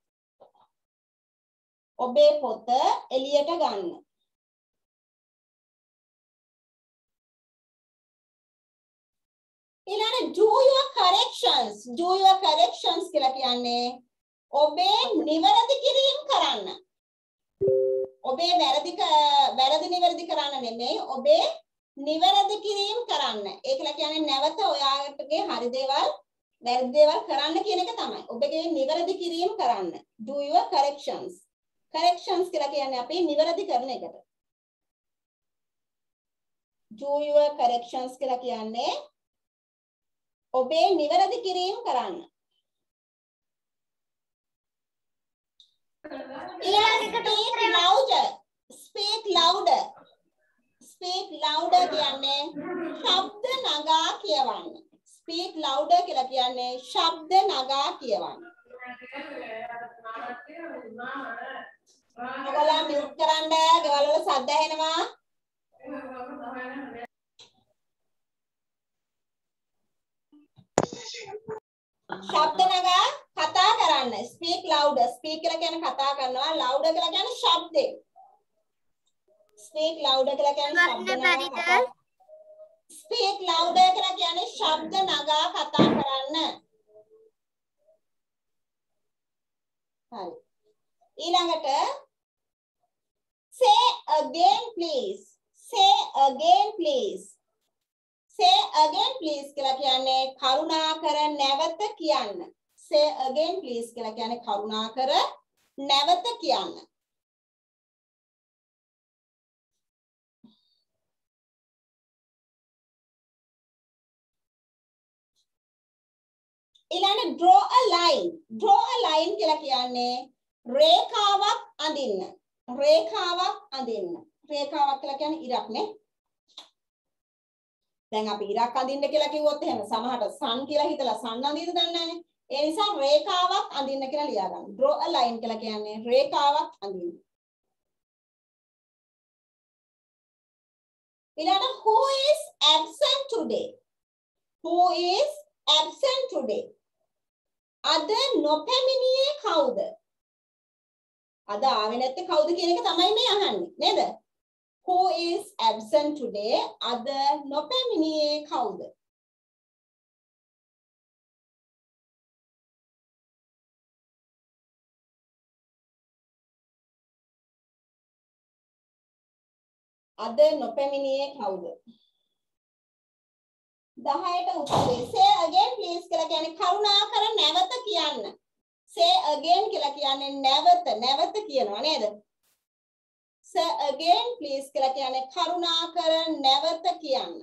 ඔබේ පොත එළියට ගන්න. ඊළඟ do your corrections. Do your corrections කියලා කියන්නේ ඔබේ නිවැරදි කිරීම කරන්න. ඔබේ වැරදි නිවැරදි කරන්න නෙමෙයි ඔබේ නිවැරදි කිරීම කරන්න. ඒ කියලා කියන්නේ නැවත ඔයාලගේ හරි දේවල් වැරදි දේවල් කරන්න කියන එක තමයි. ඔබගේ නිවැරදි කිරීම කරන්න. Do your corrections. Corrections කියලා කියන්නේ අපි නිවැරදි කරන එකට. Do your corrections කියලා කියන්නේ ඔබේ නිවැරදි කිරීම කරන්න. Speak louder. Speak louder. Speak louder කියන්නේ ශබ්ද නගා කියවන්න. Speak louder කියලා කියන්නේ ශබ්ද නගා කියවන්න. mute කරන්න. ගෙවල් වල සද්ද ඇහෙනවා. ශබ්ද නගා කතා කරන්න. speak louder. speak කියලා කියන්නේ කතා කරනවා. louder කියලා කියන්නේ ශබ්දේ. speak louder කියලා කියන්නේ ශබ්ද නගා කතා. speak louder කියලා කියන්නේ ශබ්ද නගා කතා කරන්න. හරි. ඊළඟට say again please. say again please. say again please කියලා කියන්නේ කරුණාකර නැවත කියන්න. say again please කියලා කියන්නේ කරුණාකර නැවත කියන්න. ඊළඟ draw a line. draw a line කියලා කියන්නේ රේඛාවක් අඳින්න. රේඛාවක් අඳින්න. රේඛාවක් කියලා කියන්නේ ඉරක් නේ. දැන් අපි ඉරක් අඳින්න කියලා කිව්වොත් එහෙම සමහරට sun කියලා හිතලා sun අඳින්න දන්නේ නැහනේ. ඒ නිසා රේඛාවක් අඳින්න කියලා ලියා ගන්න. draw a line කියලා කියන්නේ රේඛාවක් අඳින්න. ඊළඟ who is absent today? who is absent today? අද නොපැමිණියේ කවුද? අද ආවේ නැත්තේ කවුද කියන එක තමයි මේ අහන්නේ නේද? who is absent today? අද නොපැමිණියේ කවුද? අද නොපැමිණියේ කවුද? 10ට උත්තරේ say again please කියලා කියන්නේ කරුණාකර නැවත කියන්න. say again කියලා කියන්නේ නැවත කියනවා නේද? say again please කියලා කියන්නේ කරුණාකර නැවත කියන්න.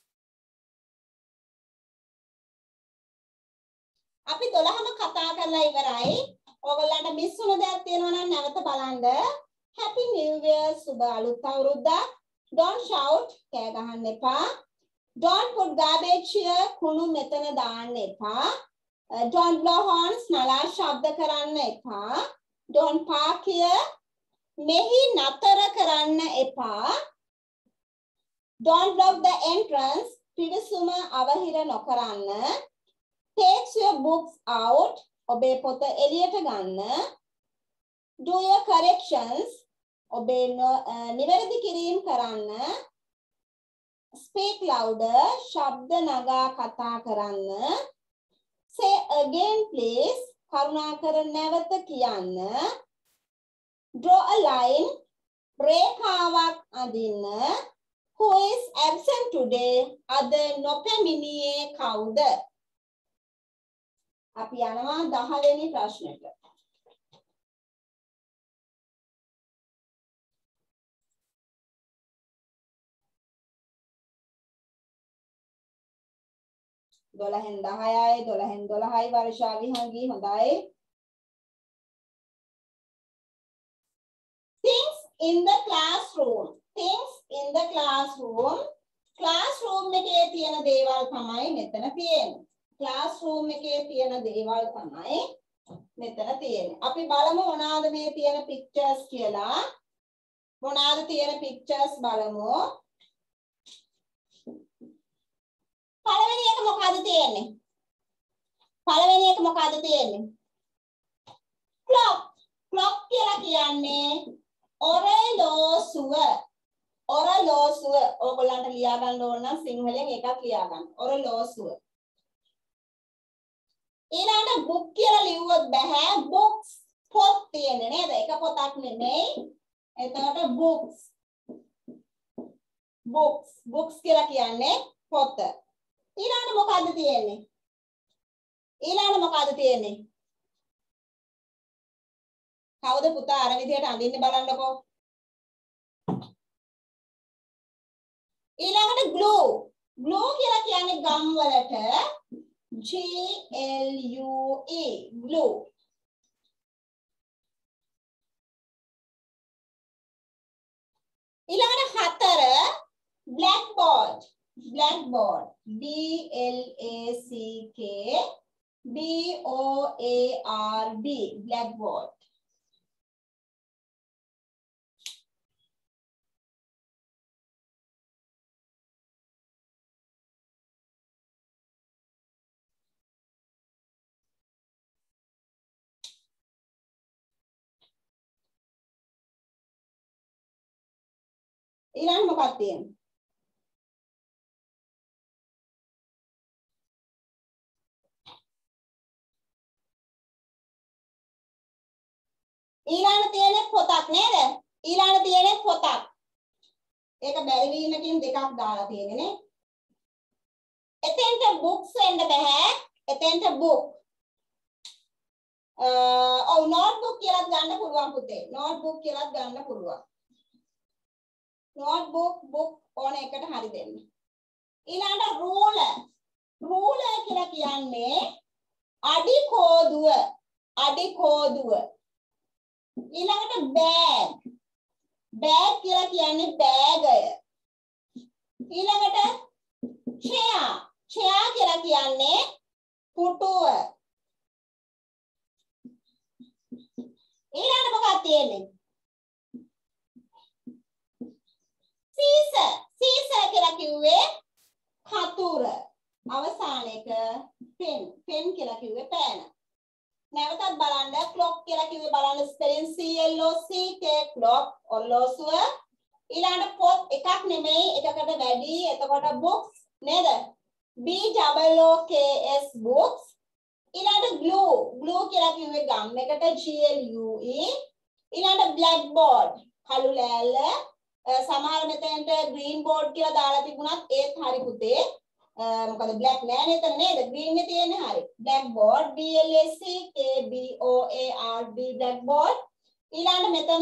අපි 12ම කතා කරලා ඉවරයි. ඕගොල්ලන්ට මිස් වුණ දේක් තියෙනවා නම් නැවත බලන්න. happy new year සුබ අලුත් අවුරුද්දක්. don't shout කෑ ගහන්න එපා. don't put garbage here කුණු මෙතන දාන්න එපා. don't blow horns නලා ශබ්ද කරන්න එපා. don't park here මෙහි නතර කරන්න එපා. don't block the entrance පිවිසුම අවහිර නොකරන්න. take your books out ඔබේ පොත එළියට ගන්න. do your corrections ඔබේ නිවැරදි කිරීම කරන්න. speak louder ශබ්ද නගා කතා කරන්න. say again please කරුණාකර නැවත කියන්න. draw a line රේඛාවක් අඳින්න. who is absent today අද නොපැමිණියේ කවුද? අපි යනවා 10 වෙනි ප්‍රශ්නෙට. දොළහෙන් 10යි 12න් 12යි වර්ෂා විහංගී හොඳයි. things in the classroom. things in the classroom. classroom එකේ තියෙන දේවල් තමයි මෙතන තියෙන්නේ. classroom එකේ තියෙන දේවල් තමයි මෙතන තියෙන්නේ. අපි බලමු මොනවාද මේ තියෙන pictures කියලා. මොනවාද තියෙන pictures බලමු. පළවෙනි එක මොකද්ද තියෙන්නේ? පළවෙනි එක මොකද්ද තියෙන්නේ? clock. clock කියලා කියන්නේ ඔරලෝසුව. ඔරලෝසුව. ඕගොල්ලන්ට ලියා ගන්න ඕන නම් සිංහලෙන් එකක් ලියා ගන්න. ඔරලෝසුව. ඊළඟට book කියලා ලිව්වොත් බෑ. books පොත් තියෙන්නේ නේද? එක පොතක් නෙමෙයි. එතකොට books. books. books කියලා කියන්නේ පොත. ඊළඟට මොකද්ද තියෙන්නේ? ඊළඟට මොකද්ද තියෙන්නේ? කවුද පුතා අර විදිහට අඳින්න බලන්නකෝ. ඊළඟට glue. glue කියලා කියන්නේ ගම් වලට G L U E glue. ඊළඟට 4 blackboard. blackboard B L A C K B O A R D blackboard. ඊළඟ මොකක්ද තියෙන්නේ? ඊළඟ තියෙන්නේ පොතක් නේද? ඊළඟ තියෙන්නේ පොතක්. ඒක බැරි වීමකින් දෙකක් දාලා තියෙන්නේ නේ. එතෙන්ට books එන්න බෑ. එතෙන්ට book. ඔව් notebook කියලා ගන්න පුළුවන් පුතේ. notebook කියලා ගන්න පුළුවන්. notebook book ඕන එකට හරි දෙන්න. ඊළඟට ruler. ruler කියලා කියන්නේ අඩි කෝදුව. අඩි කෝදුව. ඊළඟට bag. bag කියලා කියන්නේ බෑගය. ඊළඟට chair. chair කියලා කියන්නේ පුටුව. ඊළඟට මොකක්ද තියෙන්නේ? scissor. scissor කියලා කිව්වේ කතුර. අවසාන එක pen. pen කියලා කිව්වේ පෑන. නැවතත් බලන්න clock කියලා කිව්වේ බලන්න ස්පෙලින් CLOCK clock ඔල්ලෝසුව. ඊළඟට පොත් එකක් නෙමෙයි එකකට වැඩි. එතකොට books නේද? BOOKS books. ඊළඟට glue. glue කියලා කිව්වේ ගම් එකට GLUE. ඊළඟට blackboard කළු ලෑල්ල. සමහර මෙතෙන්ට green board කියලා දාලා තිබුණත් ඒත් හරි පුතේ. මොකද black නෑ නේද green නේ තියෙන්නේ හරි. blackboard BLACKBOARD blackboard. ඊළඟට මෙතන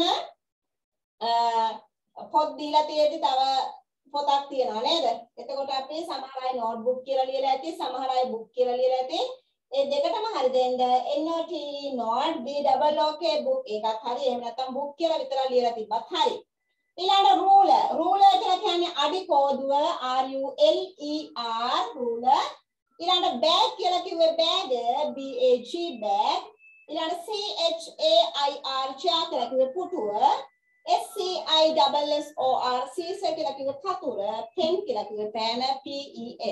පොත් දීලා තියෙද්දි තව පොතක් තියෙනවා නේද? එතකොට අපි සමහර අය notebook කියලා ලියලා ඇති, සමහර අය book කියලා ලියලා ඇති. ඒ දෙකටම හරි දෙන්න. NOT not BOOK book ඒකත් හරි. එහෙම නැත්නම් book කියලා විතර ලියලා තිබ්බත් හරි. ඊළඟ ruler. ruler කියලා කියන්නේ අඩි කෝදුව RULER ruler. ඊළඟ bag කියලා කිව්වේ bag BAG bag. ඊළඟ CHAIR chair කියලා කිව්වේ පුටුව. SCISSOR scissor කියලා කිව්වේ කතුර. pen කියලා කිව්වේ පෑන PEN.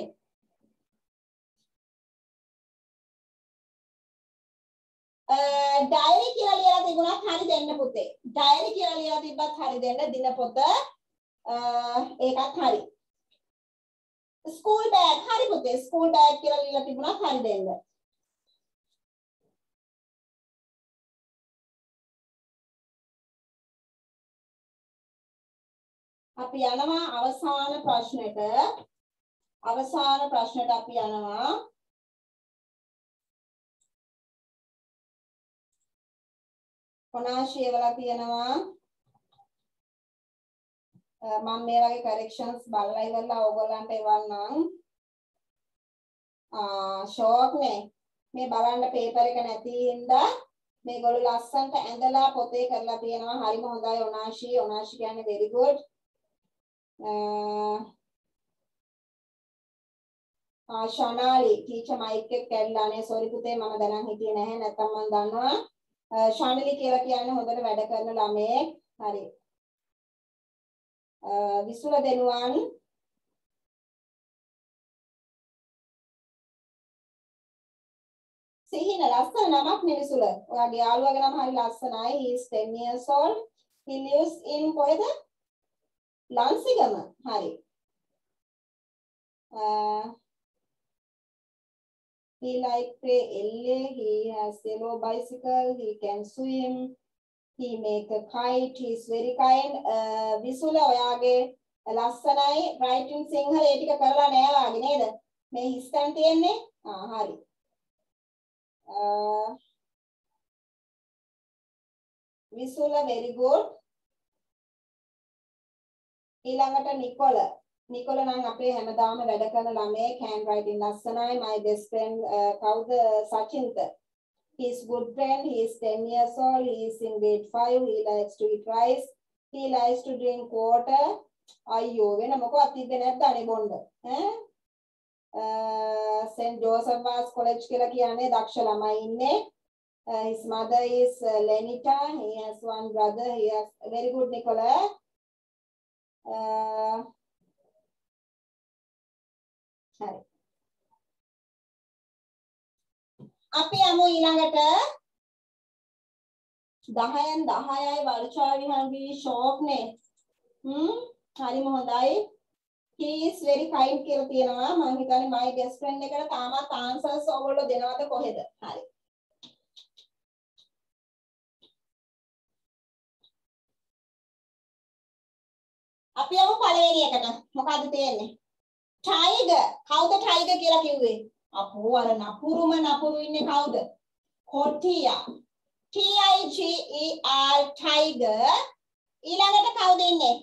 ඩයරි කියලා ලියලා තිබුණත් හරි දෙන්න පුතේ. ඩයරි කියලා ලියලා තිබ්බත් හරි දෙන්න. දිනපොත ඒකත් හරි. ස්කූල් බෑග් හරි පුතේ. ස්කූල් බෑග් කියලා ලියලා තිබුණත් හරි දෙන්න. අපි යනවා අවසාන ප්‍රශ්නෙට. අවසාන ප්‍රශ්නෙට අපි යනවා. කොනාශය වල තියෙනවා මම මේ වගේ corrections බලලා ඉවරලා ඕගොල්ලන්ට එවන්නම්. ෂෝක් නේ මේ බලන්න පේපර් එක නැති හින්දා මේගොල්ලෝ ලස්සන්ට ඇඳලා පොතේ කරලා තියෙනවා. හරිම හොඳයි ඔනාශි. ඔනාශි කියන්නේ very good. Shanali teacher mike එක කැඩලානේ. සෝරි පුතේ මම දැනන් හිටියේ නැහැ. නැත්තම් මම දන්නවා. ශානලි කියලා කියන්නේ හොඳට වැඩ කරන ළමයෙක්. හරි. විසුල දෙනුවන් සිහින ලස්සන නමක් නේ විසුල. ඔයාගේ යාළුවාගේ නම හරි ලස්සනයි. he is 10 years old. he lives in කොහෙද? ලන්සිගම. හරි. he like play LA. He has yellow bicycle. He can swim. He make a kite. He is very kind. විසුල ඔයාගේ ලස්සනයි. writing සිංහල ඒ ටික කරලා නෑ වාගේ නේද? මේ හිස්තන් තියෙන්නේ. හරි. විසුල very good. ඊළඟට නිකොල. නිකොල නම් අපේ හැමදාම වැඩ කරන ළමයෙක්. hand writing ලස්සනයි. my best friend කවුද? සචින්ත. he is good friend. he is 10 years old. he is in grade 5. he likes to eat rice. he likes to drink water. අයියෝ වෙන මොකවත් තිබ්බේ නැද්ද අනේ බොන්න St. Joseph Vaz College කියලා කියන්නේ දක්ෂ ළමයි ඉන්නේ. his mother is Lenita. he has one brother. he has very good Nicola. හරි. අපි යමු ඊළඟට 10න් 10යි වර්ෂා විහංගී ෂෝක් නේ. හරිම හොඳයි. He is very kind කියලා තියෙනවා. මම හිතන්නේ my best friend එකට තාමත් answers ඔයගොල්ලෝ දෙනවද කොහෙද? හරි. අපි යමු පළවෙනි එකට. මොකද්ද තියෙන්නේ? Tiger. කවුද tiger කියලා කිව්වේ? අපෝ අර නපුරු ඉන්නේ කවුද? කොටියා. Tiger tiger. ඊළඟට කවුද ඉන්නේ?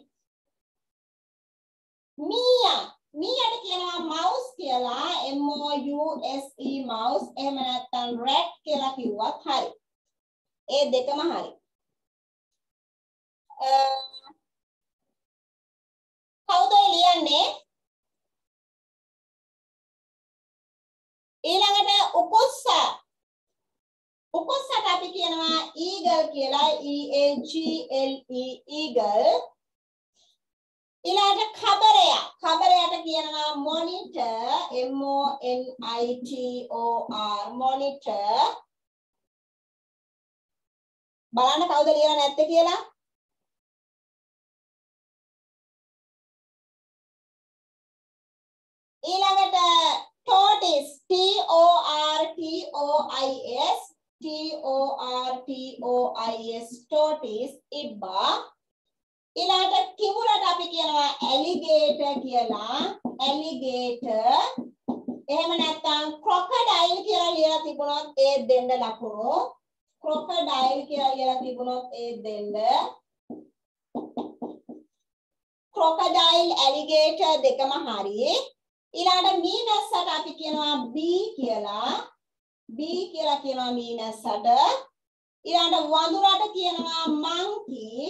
Mia. Miaට කියනවා mouse කියලා. MOUSE mouse. එහෙම නැත්නම් rat කියලා කිව්වත් හරි. ඒ දෙකම හරි. කවුද ලියන්නේ? ඊළඟට උකුස්සා. උකුස්සට අපි කියනවා eagle කියලා. EAGLE eagle. ඊළඟට khbaraya. khbarayට කියනවා monitor. MONITOR monitor. බලන්න කවුද ලියලා නැත්තේ කියලා? ඊළඟට tortoise. TORTOIS tortoise ඉබ්බා. ඊළඟට කිඹුලට අපි කියනවා alligator කියලා. alligator. එහෙම නැත්නම් crocodile කියලා ලියලා තිබුණොත් ඒ දෙන්න ලකුණු. crocodile කියලා ලියලා තිබුණොත් ඒ දෙන්න. crocodile alligator දෙකම හරි. ඊළඟට මීමැස්සට අපි කියනවා bee කියලා. bee කියලා කියනවා මීමැස්සට. ඊළඟට වඳුරට කියනවා monkey.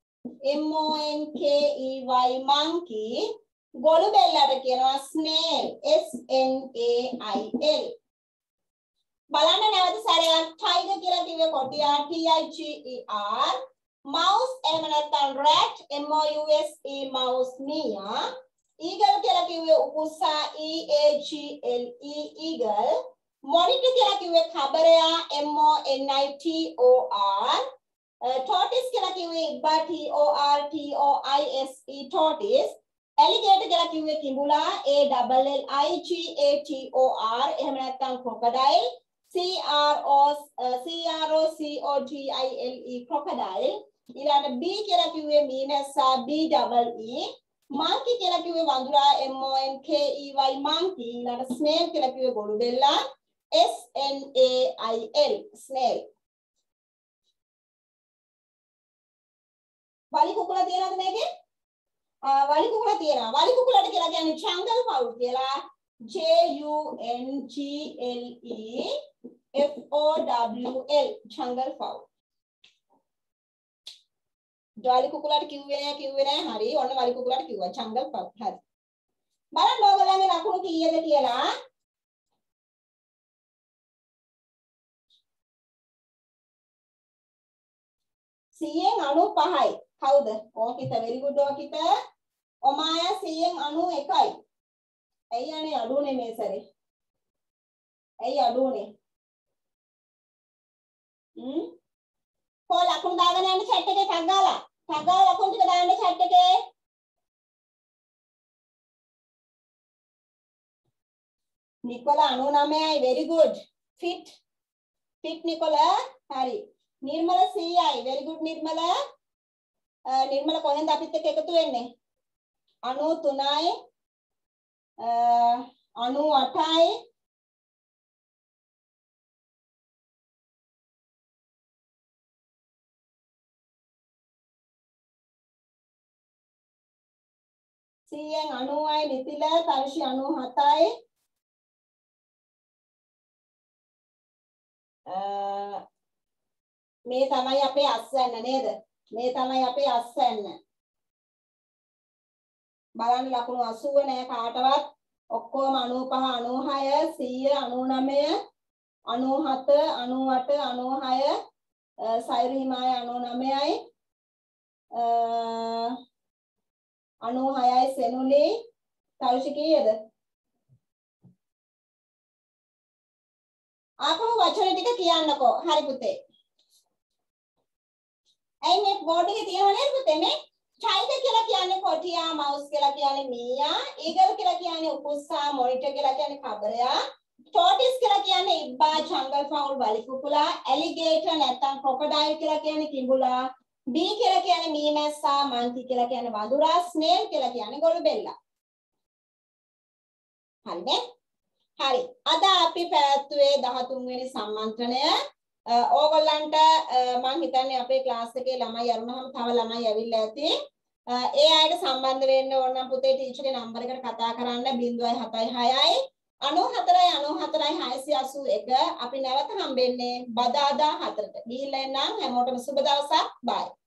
MONKEY monkey. ගොළු බෙල්ලට කියනවා snail. SNAIL. බලන්න නැවත සැරයක්. tiger කියලා කිව්වේ කොටියා. TIGER. mouse එහෙම නැත්නම් rat. MOUSE mouse Mia. eagle කියලා කිව්වේ උකුස්සා. EAGLE eagle. monitor කියලා කිව්වේ khbaraya. MONITOR. tortoise කියලා කිව්වේ ඉබ්බා. TORTOISE tortoise. alligator කියලා කිව්වේ කිඹුලා. ALLIGATOR. එහෙම නැත්නම් crocodile. CROCODILE crocodile. ඊළඟට B කියලා කිව්වේ මීමැස්සා. BEE. monkey කියලා කිව්වේ වඳුරා. MONKEY monkey. ඊළඟට snail කියලා කිව්වේ ගොළු බෙල්ලා. SNAIL snail. වලි කුකුලා තියනවද මේකේ? වලි කුකුලා තියෙනවා. වලි කුකුලාට කියලා කියන්නේ jungle fowl කියලා. JUNGLE jungle fowl. වලි කුකුලාට කිව්වේ නෑ. හරි. ඔන්න වලි කුකුලාට කිව්වා jungle fowl. හරි. බලන්න ඕගොල්ලන්ගේ ලකුණු කීයද කියලා. සියෙන් 95යි. කවුද? ඕකිත very good ඕකිත. ඔමාය 191යි. ඇයි අනේ අඩුනේ මේ සැරේ? ඇයි අඩුනේ? කො ලකුණු දාගෙන යන්න chat එකේ ටග් ගාලා. ටග් ගාලා ලකුණු ටික දාන්න chat එකේ. නිකොලා 99යි very good. fit නිකොලා හරි. නිර්මල 100යි very good නිර්මල. නිර්මල කොහෙන්ද අපිත් එක්ක එකතු වෙන්නේ? 93යි 98යි සියෙන් 90යි නිතිල. තර්ෂි 97යි. මේ තමයි අපේ අස්වැන්න නේද? මේ තමයි අපේ අස්වැන්න. බලන්න ලකුණු 80 නෑ කාටවත්. ඔක්කොම 95 96 100 99 97 98 96 සයිරු හිමාය 99යි 96යි සෙනුලි. තරුෂි කීයද? ආපහු වචන ටික කියන්නකෝ. හරි පුතේ. ඇයි මේ බෝඩ් එකේ තියෙනව නේද පුතේ මේ? tiger කියලා කියන්නේ කොටියා, mouse කියලා කියන්නේ මීයා, eagle කියලා කියන්නේ උකුස්සා, monitor කියලා කියන්නේ කබරයා, tortoise කියලා කියන්නේ ඉබ්බා, jungle fowl වලි කුකුලා, alligator නැත්නම් crocodile කියලා කියන්නේ කිඹුලා, bee කියලා කියන්නේ මීමැස්සා, monkey කියලා කියන්නේ වඳුරා, snail කියලා කියන්නේ ගොළුබෙල්ලා. හරිනේ? හරි. අද අපි පැවැත්වුවේ 13 වෙනි සම්මන්ත්‍රණය. ඕගොල්ලන්ට මම හිතන්නේ අපේ ක්ලාස් එකේ ළමයි අරුණහම තව ළමයි ඇවිල්ලා ඇති. ඒ අයට සම්බන්ධ වෙන්න ඕන නම් පුතේ ටීචර්ගේ නම්බර් එකට කතා කරන්න 076යි 94 94 681. අපි නැවත හම්බෙන්නේ බදාදා 4ට. ගිහිල්ලා එන්නම් හැමෝටම සුබ දවසක්. බයි.